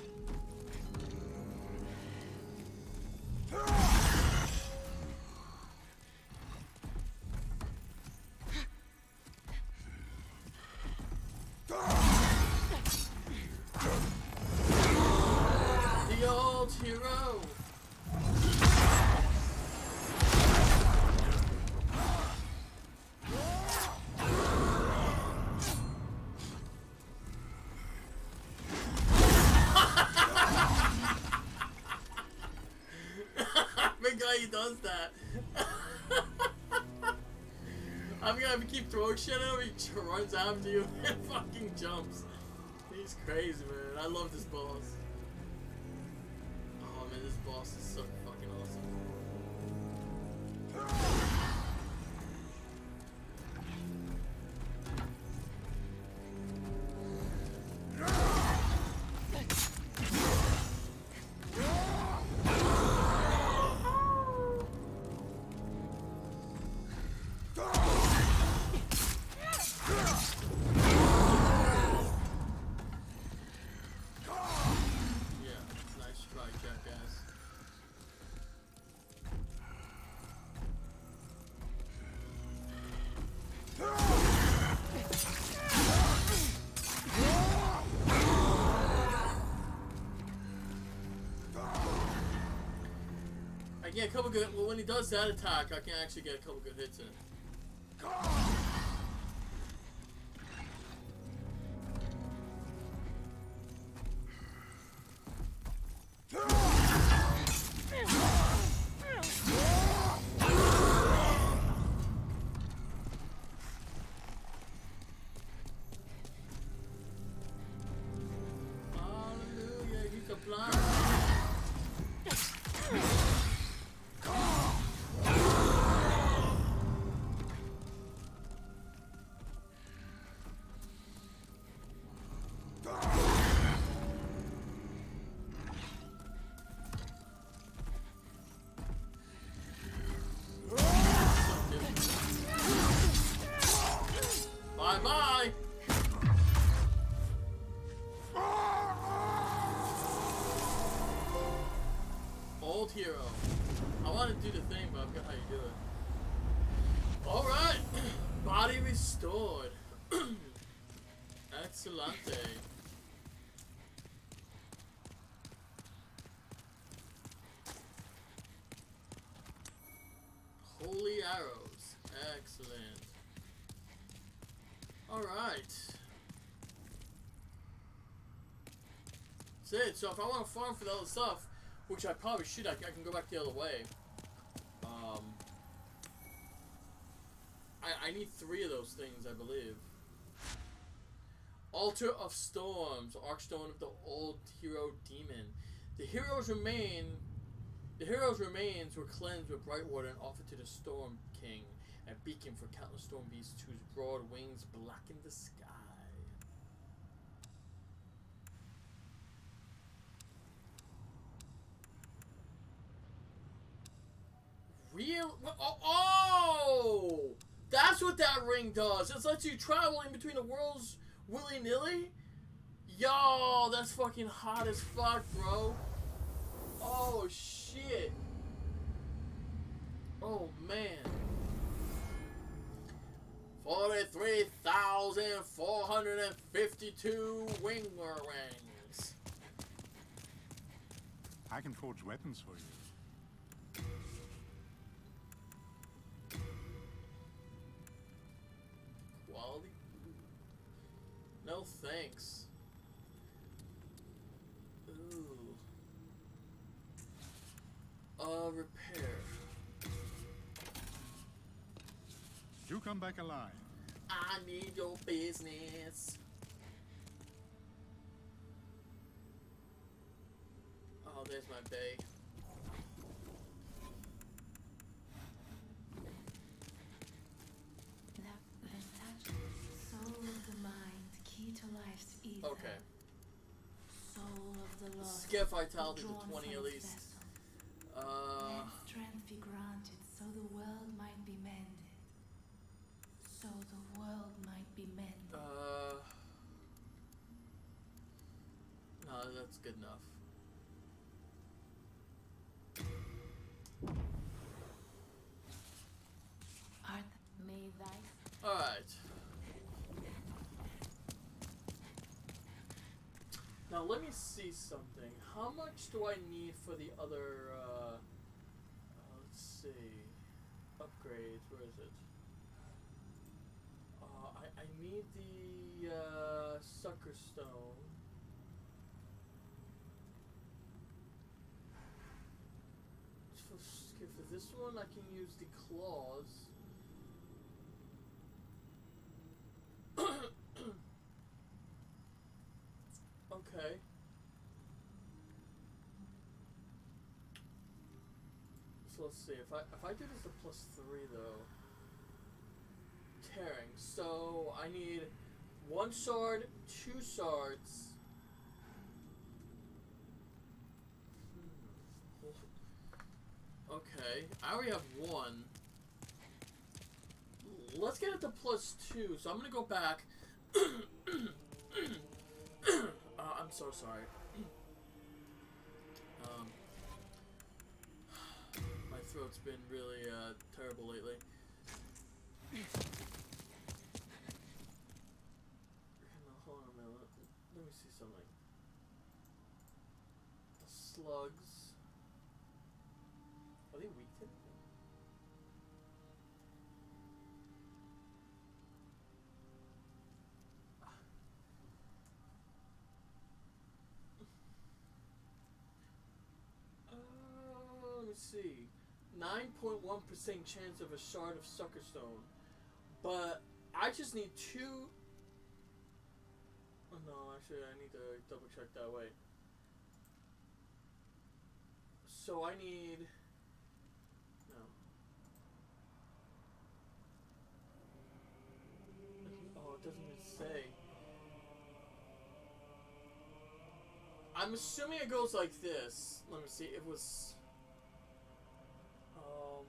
Hero. Big guy, he does that. I'm gonna keep throwing shit at him. He runs after you and fucking jumps. He's crazy, man. I love this boss. This boss is so fucking awesome. I get a couple good. Well, when he does that attack, I can actually get a couple good hits in. Hallelujah, he's a blind. Bye-bye! Old hero. I want to do the thing, but I forgot how you do it. Alright! Body restored. Excellente. Holy arrows. Excellent. Alright. That's it. So if I want to farm for the other stuff, which I probably should, I, I can go back the other way. Um, I, I need three of those things, I believe. Altar of Storms, Archstone of the Old Hero Demon. The hero's remain, the hero's remains were cleansed with bright water and offered to the Storm King, a beacon for countless storm beasts whose broad wings blacken the sky. Real? Oh, oh! That's what that ring does. It lets you travel in between the worlds willy-nilly? Yo, that's fucking hot as fuck, bro. Oh, shit. Oh, man. forty-three thousand four hundred fifty-two wing rings. I can forge weapons for you. Quality? No thanks. Ooh. Uh, repair. You come back alive. I need your business. Oh, there's my bay. The, the touch, soul of the mind, key to life's ether. Okay. Soul of the lost. Skip vitality to drawn twenty from at its least. vessel. Uh, Let strength be granted, so the world might be mended. So the world might be mended. uh. No, that's good enough. Art, may thy Alright. Now let me see something. How much do I need for the other, uh, uh let's see, upgrades, where is it? Uh, I, I need the, uh, Sucker Stone. For, for this one, I can use the claws. Okay. So let's see. If I if I do this a plus three though, tearing. So I need one shard, two shards. Hmm. Okay, I already have one. Let's get it to plus two. So I'm gonna go back. Uh, I'm so sorry. um, my throat's been really uh, terrible lately. Hold on a minute. Let me see something. Slugs. Are they weak to anything? Let me see. nine point one percent chance of a shard of Sucker Stone. But I just need two. Oh, no, actually, I need to double check that way. So I need. No. Oh, it doesn't even say. I'm assuming it goes like this. Let me see. It was. Um.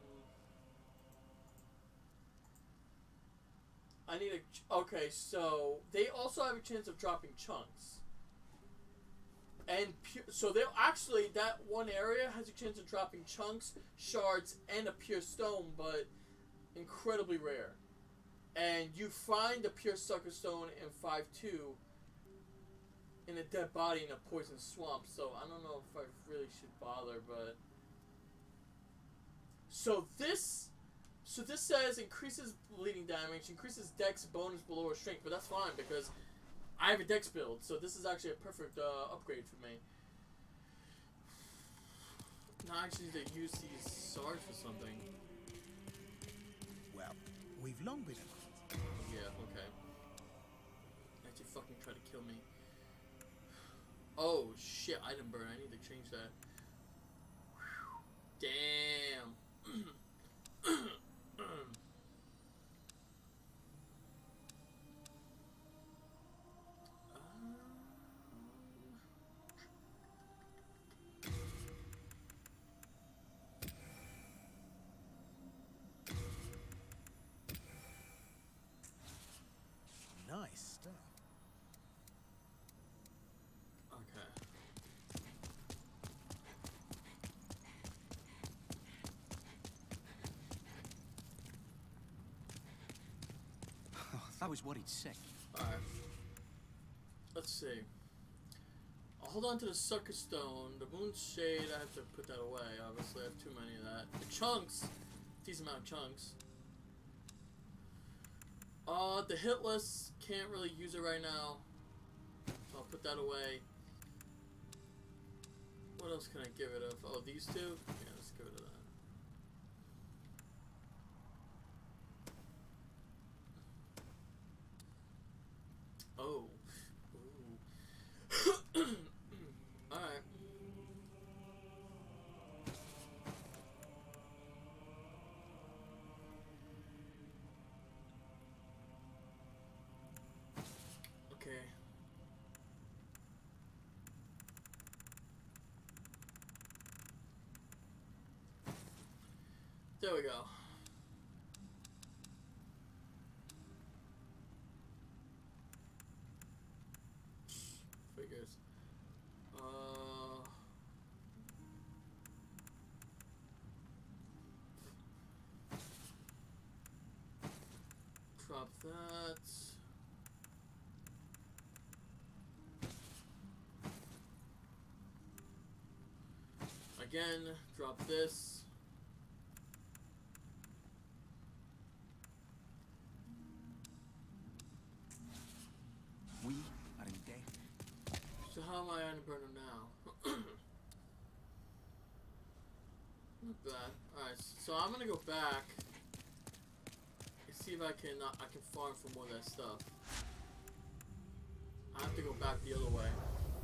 I need a. Okay, so they also have a chance of dropping chunks. And pu so they'll actually, that one area has a chance of dropping chunks, shards, and a pure stone, but incredibly rare. And you find the pure Sucker Stone in five two. In a dead body in a poison swamp, so I don't know if I really should bother, but so this so this says increases bleeding damage, increases dex bonus below or strength, but that's fine because I have a dex build, so this is actually a perfect uh, upgrade for me. Now I actually need to use these swords for something. Well, we've long been. Yeah, okay. Actually fucking try to kill me. Oh shit, item burn. I need to change that. Damn. Nice stuff. was worried sick. Alright. Let's see. I'll hold on to the Sucker Stone. The Moon Shade, I have to put that away. Obviously, I have too many of that. The chunks. Decent amount of chunks. Uh, the Hitless, can't really use it right now. So I'll put that away. What else can I get rid of? Oh, these two? Yeah, let's get rid of that. Oh. Alright. Okay. There we go. Figures. Uh, drop that. Again, drop this. We are in debt. So how am I on burn them now? Not bad. Alright, so I'm gonna go back and see if I can uh, I can farm for more of that stuff. I have to go back the other way.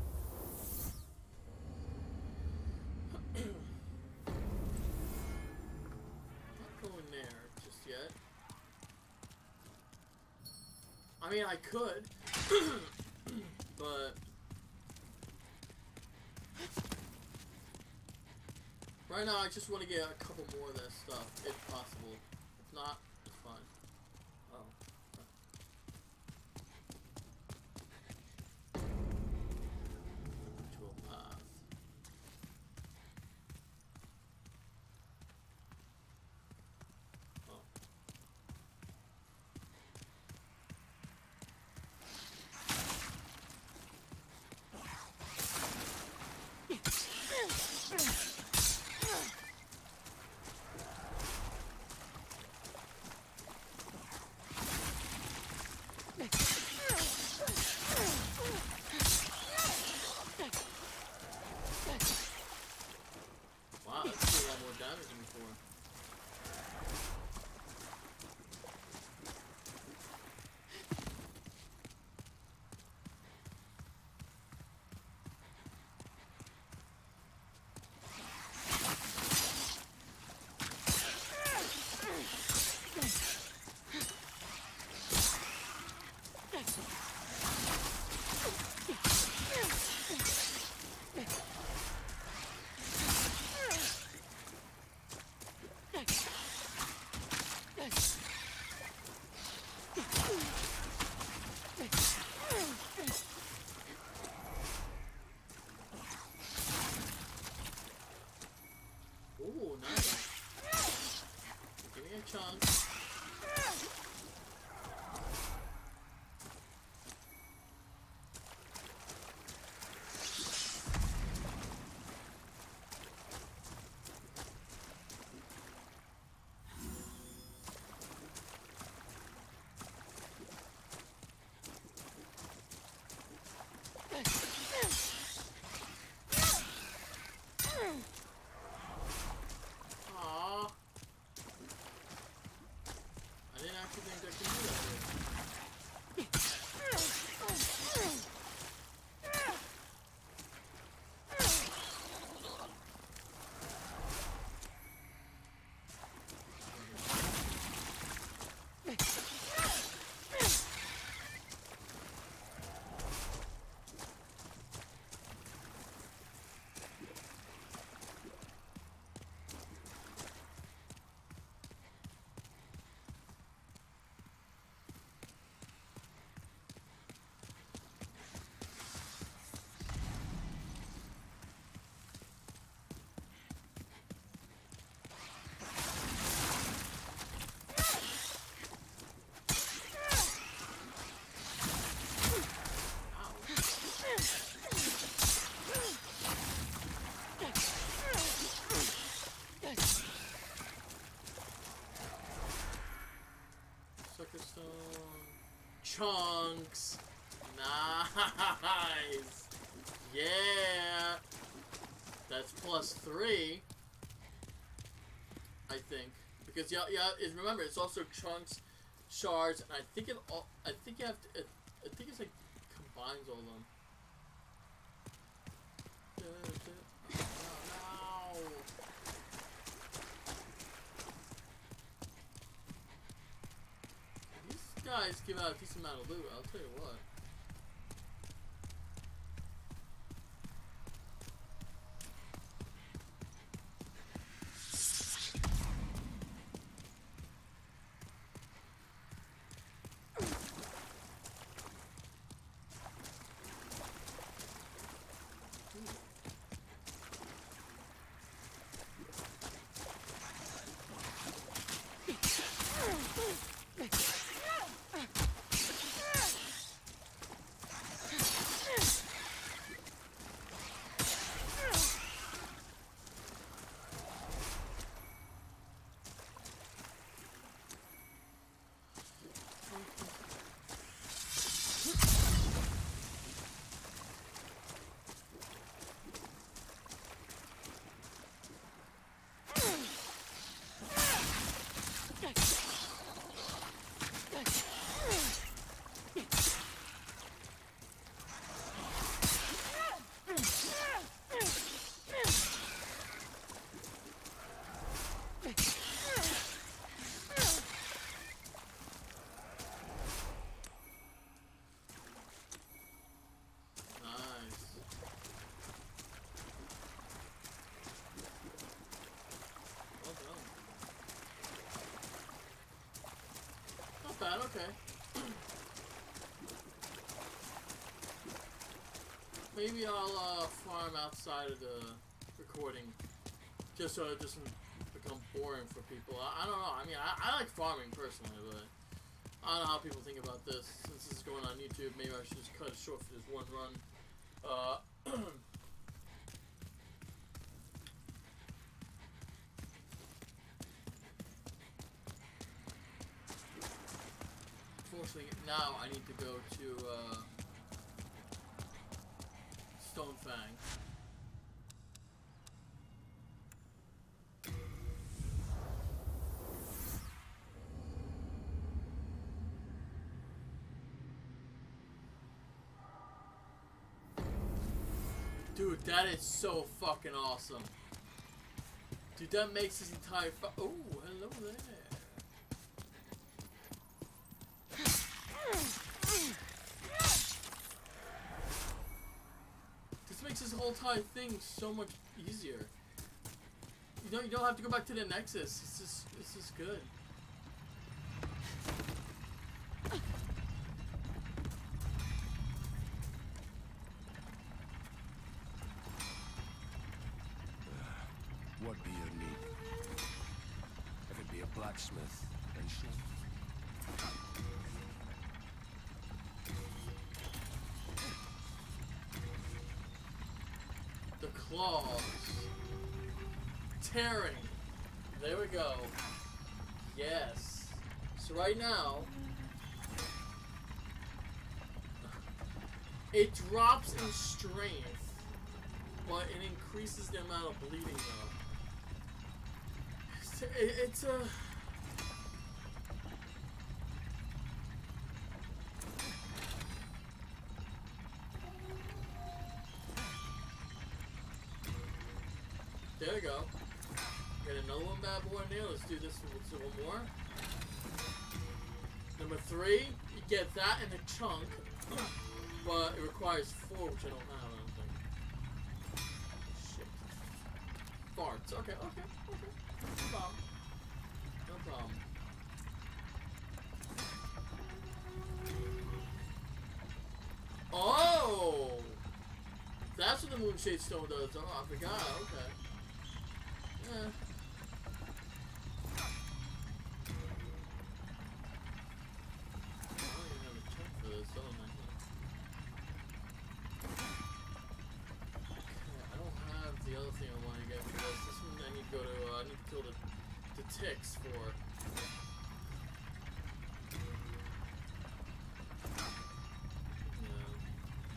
Not going there just yet. I mean, I could, but right now I just want to get a couple more of that stuff, if possible. If not, it's fine. Oh. Virtual path. Oh. Wow, that's a lot more damage than before. Ooh, nice. Give me a chunk. Aww. Nice! Yeah! That's plus three. I think. Because, yeah, yeah, is remember, it's also chunks, shards, and I think it all, I think you have to, it, I think it's like, combines all of them. Oh, no. These guys give out a decent amount of loot, I'll tell you what. Bad, okay. Maybe I'll uh, farm outside of the recording, just so it doesn't become boring for people. I, I don't know. I mean, I, I like farming personally, but I don't know how people think about this. Since this is going on YouTube, maybe I should just cut it short for this one run. Uh, Now I need to go to uh, Stonefang. Dude, that is so fucking awesome. Dude, that makes this entire fu- Oh, hello there. This makes this whole entire thing so much easier. You don't, you don't have to go back to the Nexus. It's just, this is good. What do you need? If it be a blacksmith, then sure. The claws. Tearing. There we go. Yes. So right now, it drops in strength, but it increases the amount of bleeding though. It's, it, it's a... There we go. Get another one bad boy in there. Let's do this let's do one more. Number three, you get that in a chunk, but it requires four, which I don't have, I don't think. Shit. Farts. Okay, okay, okay. No problem. No problem. Oh! That's what the Moonshade Stone does. Oh, I forgot. Okay. Yeah. I don't even have a check for this, don't I? Okay, I don't have the other thing I want to get for this. This one I need to go to, uh, I need to kill the, the ticks for. Yeah.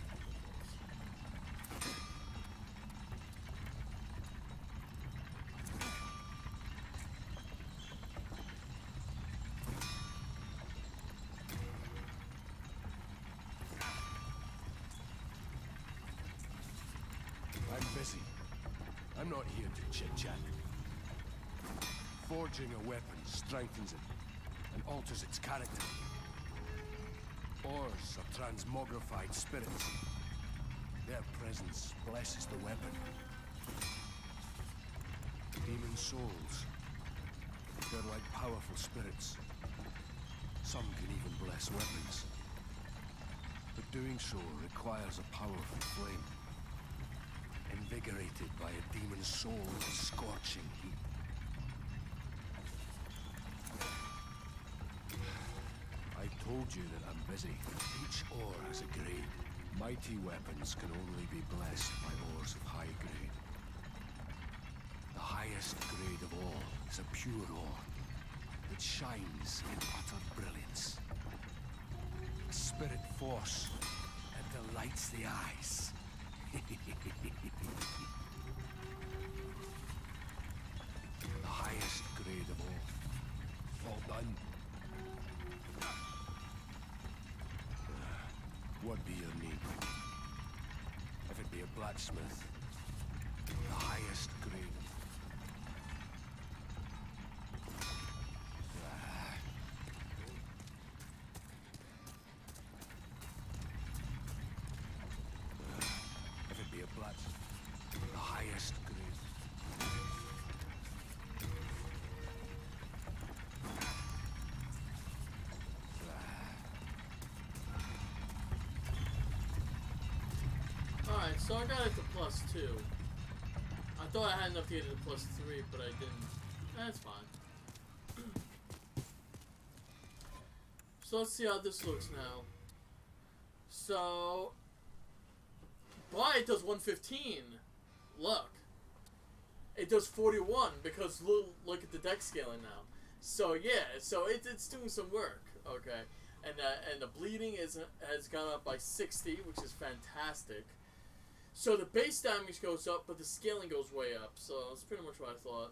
I'm not here to chit-chat. Forging a weapon strengthens it and alters its character. Ores are transmogrified spirits. Their presence blesses the weapon. Demon souls. They're like powerful spirits. Some can even bless weapons. But doing so requires a powerful flame. Invigorated by a demon soul's scorching heat. I told you that I'm busy. Each ore has a grade. Mighty weapons can only be blessed by ores of high grade. The highest grade of all is a pure ore. It shines in utter brilliance. A spirit force that delights the eyes. The highest grade of all. All done. What be your need? If it be a blacksmith, the highest grade. If it be a blacksmith, the highest grade. Alright, so I got it to plus two. I thought I had enough to get it to plus three, but I didn't. That's fine. So let's see how this looks now. So, but it does one fifteen. Look. It does forty-one because look, look at the deck scaling now. So yeah, so it, it's doing some work. Okay. And, uh, and the bleeding is has gone up by sixty, which is fantastic. So the base damage goes up, but the scaling goes way up. So that's pretty much what I thought.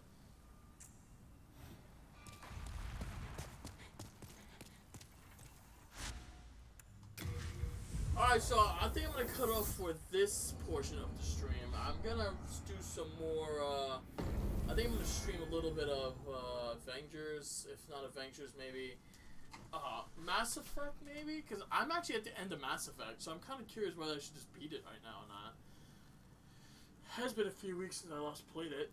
Alright, so I think I'm going to cut off for this portion of the stream. I'm going to do some more, uh, I think I'm going to stream a little bit of uh, Avengers, if not Avengers, maybe uh, Mass Effect, maybe? Because I'm actually at the end of Mass Effect, so I'm kind of curious whether I should just beat it right now or not. Has been a few weeks since I last played it.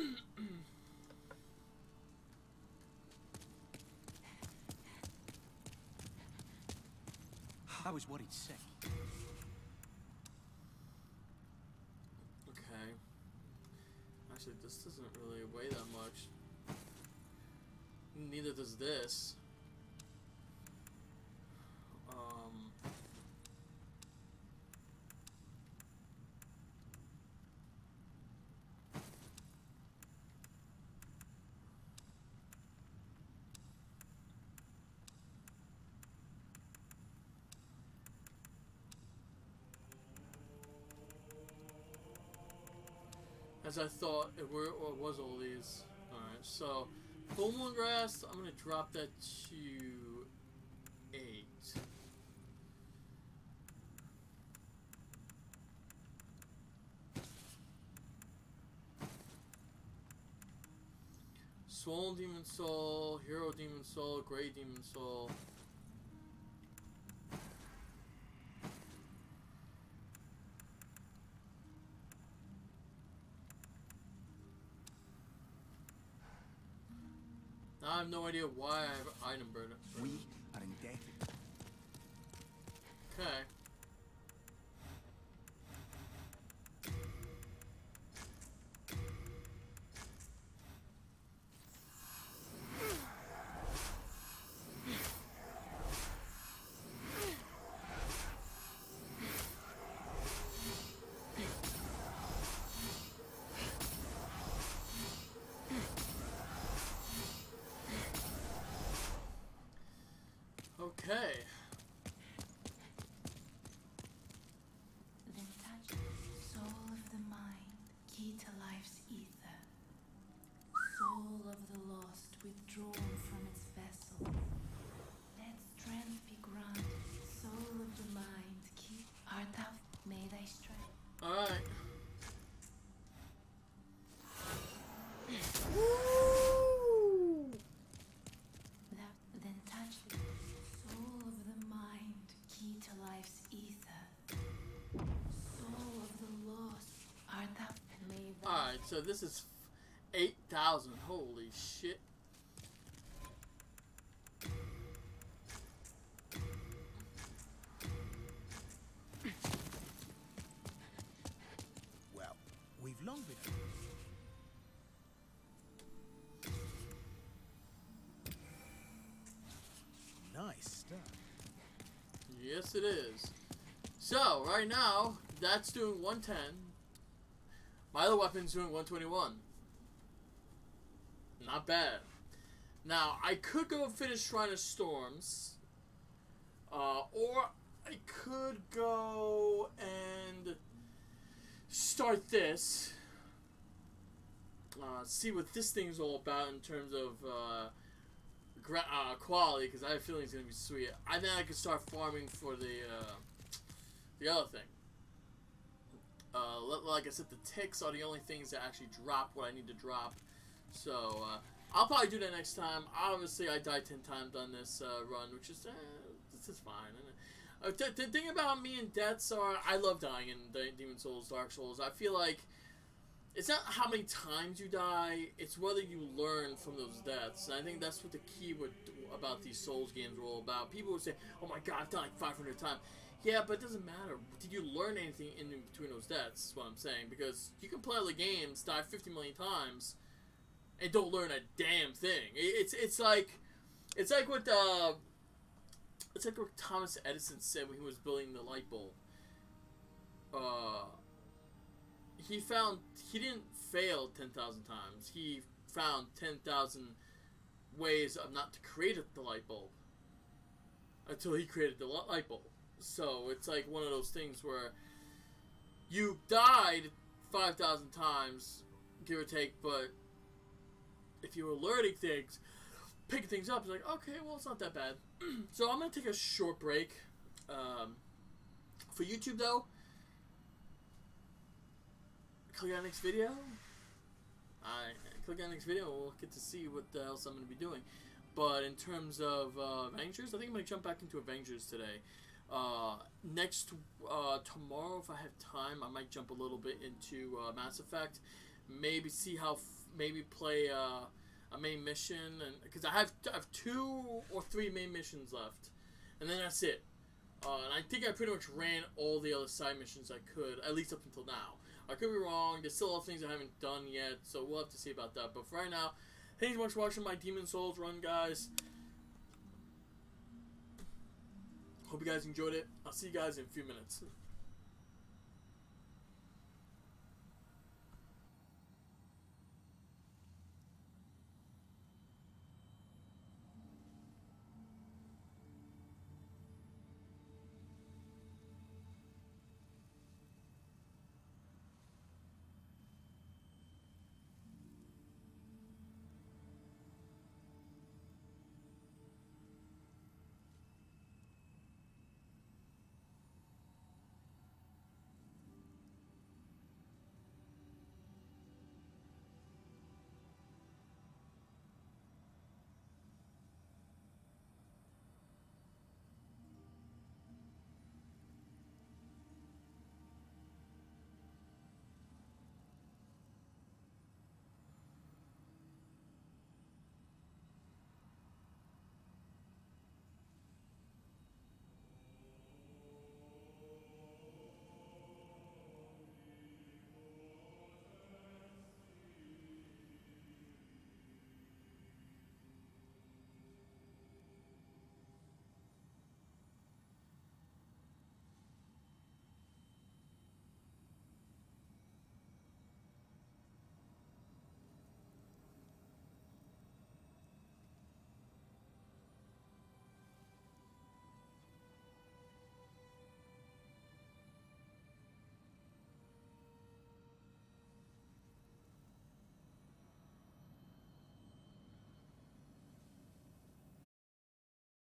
I was worried sick. Okay. Actually, this doesn't really weigh that much. Neither does this. Um... As I thought it were, or it was all these. Alright, so full moon grass, I'm gonna drop that to eight. Swollen Demon Soul, Hero Demon Soul, Grey Demon Soul. I have no idea why I have item burner. We are indebted. Okay. Okay. So this is eight thousand. Holy shit. Well, we've long been... Nice stuff. Yes, it is. So, right now, that's doing one ten. My other weapon's doing one twenty-one. Not bad. Now, I could go and finish Shrine of Storms. Uh, or I could go and start this. Uh, see what this thing's all about in terms of uh, gra uh, quality, because I have a feeling it's going to be sweet. I think I could start farming for the, uh, the other thing. Uh, like I said, the ticks are the only things that actually drop what I need to drop. So, uh, I'll probably do that next time. Obviously, I died ten times on this uh, run, which is, uh, this is fine. Uh, th the thing about me and deaths are, I love dying in the Demon Souls, Dark Souls. I feel like it's not how many times you die, it's whether you learn from those deaths. And I think that's what the key would, about these Souls games are all about. People would say, oh my god, I've died like five hundred times. Yeah, but it doesn't matter. Did you learn anything in between those deaths? Is what I'm saying. Because you can play other games, die fifty million times, and don't learn a damn thing. It's it's like it's like what uh, it's like what Thomas Edison said when he was building the light bulb. Uh, he found he didn't fail ten thousand times. He found ten thousand ways of not to create the light bulb until he created the light bulb. So it's like one of those things where you died five thousand times, give or take, but if you were learning things, picking things up, it's like, okay, well, it's not that bad. So I'm going to take a short break. Um, for YouTube, though, click on the next video. Alright, click on the next video, and we'll get to see what else I'm going to be doing. But in terms of uh, Avengers, I think I'm going to jump back into Avengers today. Uh, next, uh, tomorrow, if I have time, I might jump a little bit into uh, Mass Effect. Maybe see how, f maybe play uh, a main mission, and because I have, I have two or three main missions left, and then that's it. Uh, and I think I pretty much ran all the other side missions I could, at least up until now. I could be wrong. There's still other things I haven't done yet, so we'll have to see about that. But for right now, thanks so much for watching my Demon Souls run, guys. Hope you guys enjoyed it. I'll see you guys in a few minutes.